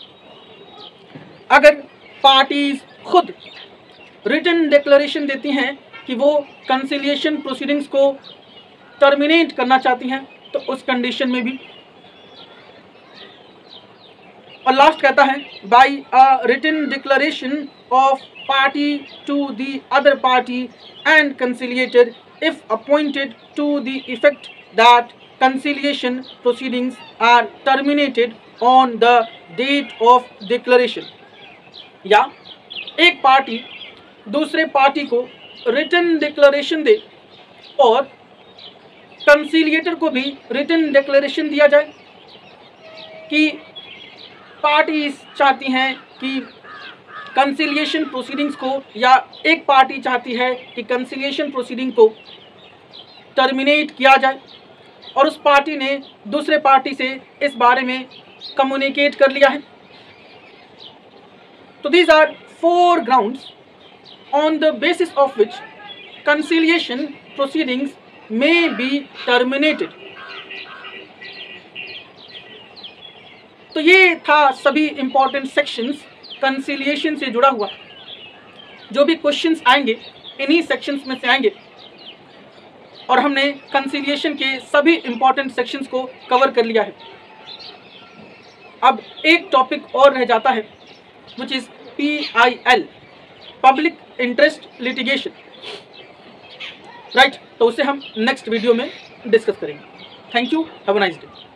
Speaker 1: अगर पार्टीज खुद रिटन डिक्लेरेशन देती हैं कि वो कंसिलिएशन प्रोसीडिंग्स को टर्मिनेट करना चाहती हैं, तो उस कंडीशन में भी। और लास्ट कहता है, by a written declaration of party to the other party and conciliator if appointed to the effect that conciliation proceedings are terminated on the date of declaration। या एक पार्टी दूसरे पार्टी को written declaration दे और conciliator को भी written declaration दिया जाए कि पार्टी चाहती हैं कि कंसिलिएशन प्रोसीडिंग्स को, या एक पार्टी चाहती है कि कंसिलिएशन प्रोसीडिंग को टर्मिनेट किया जाए और उस पार्टी ने दूसरे पार्टी से इस बारे में कम्युनिकेट कर लिया है। तो these are four grounds on the basis of which conciliation proceedings may be terminated. तो ये था सभी इंपॉर्टेंट सेक्शंस कंसिलिएशन से जुड़ा हुआ। जो भी क्वेश्चंस आएंगे इन्हीं सेक्शंस में से आएंगे, और हमने कंसिलिएशन के सभी इंपॉर्टेंट सेक्शंस को कवर कर लिया है। अब एक टॉपिक और रह जाता है, which is P I L, public interest litigation, right. तो उसे हम नेक्स्ट वीडियो में डिस्कस करेंगे। Thank you, have a nice day.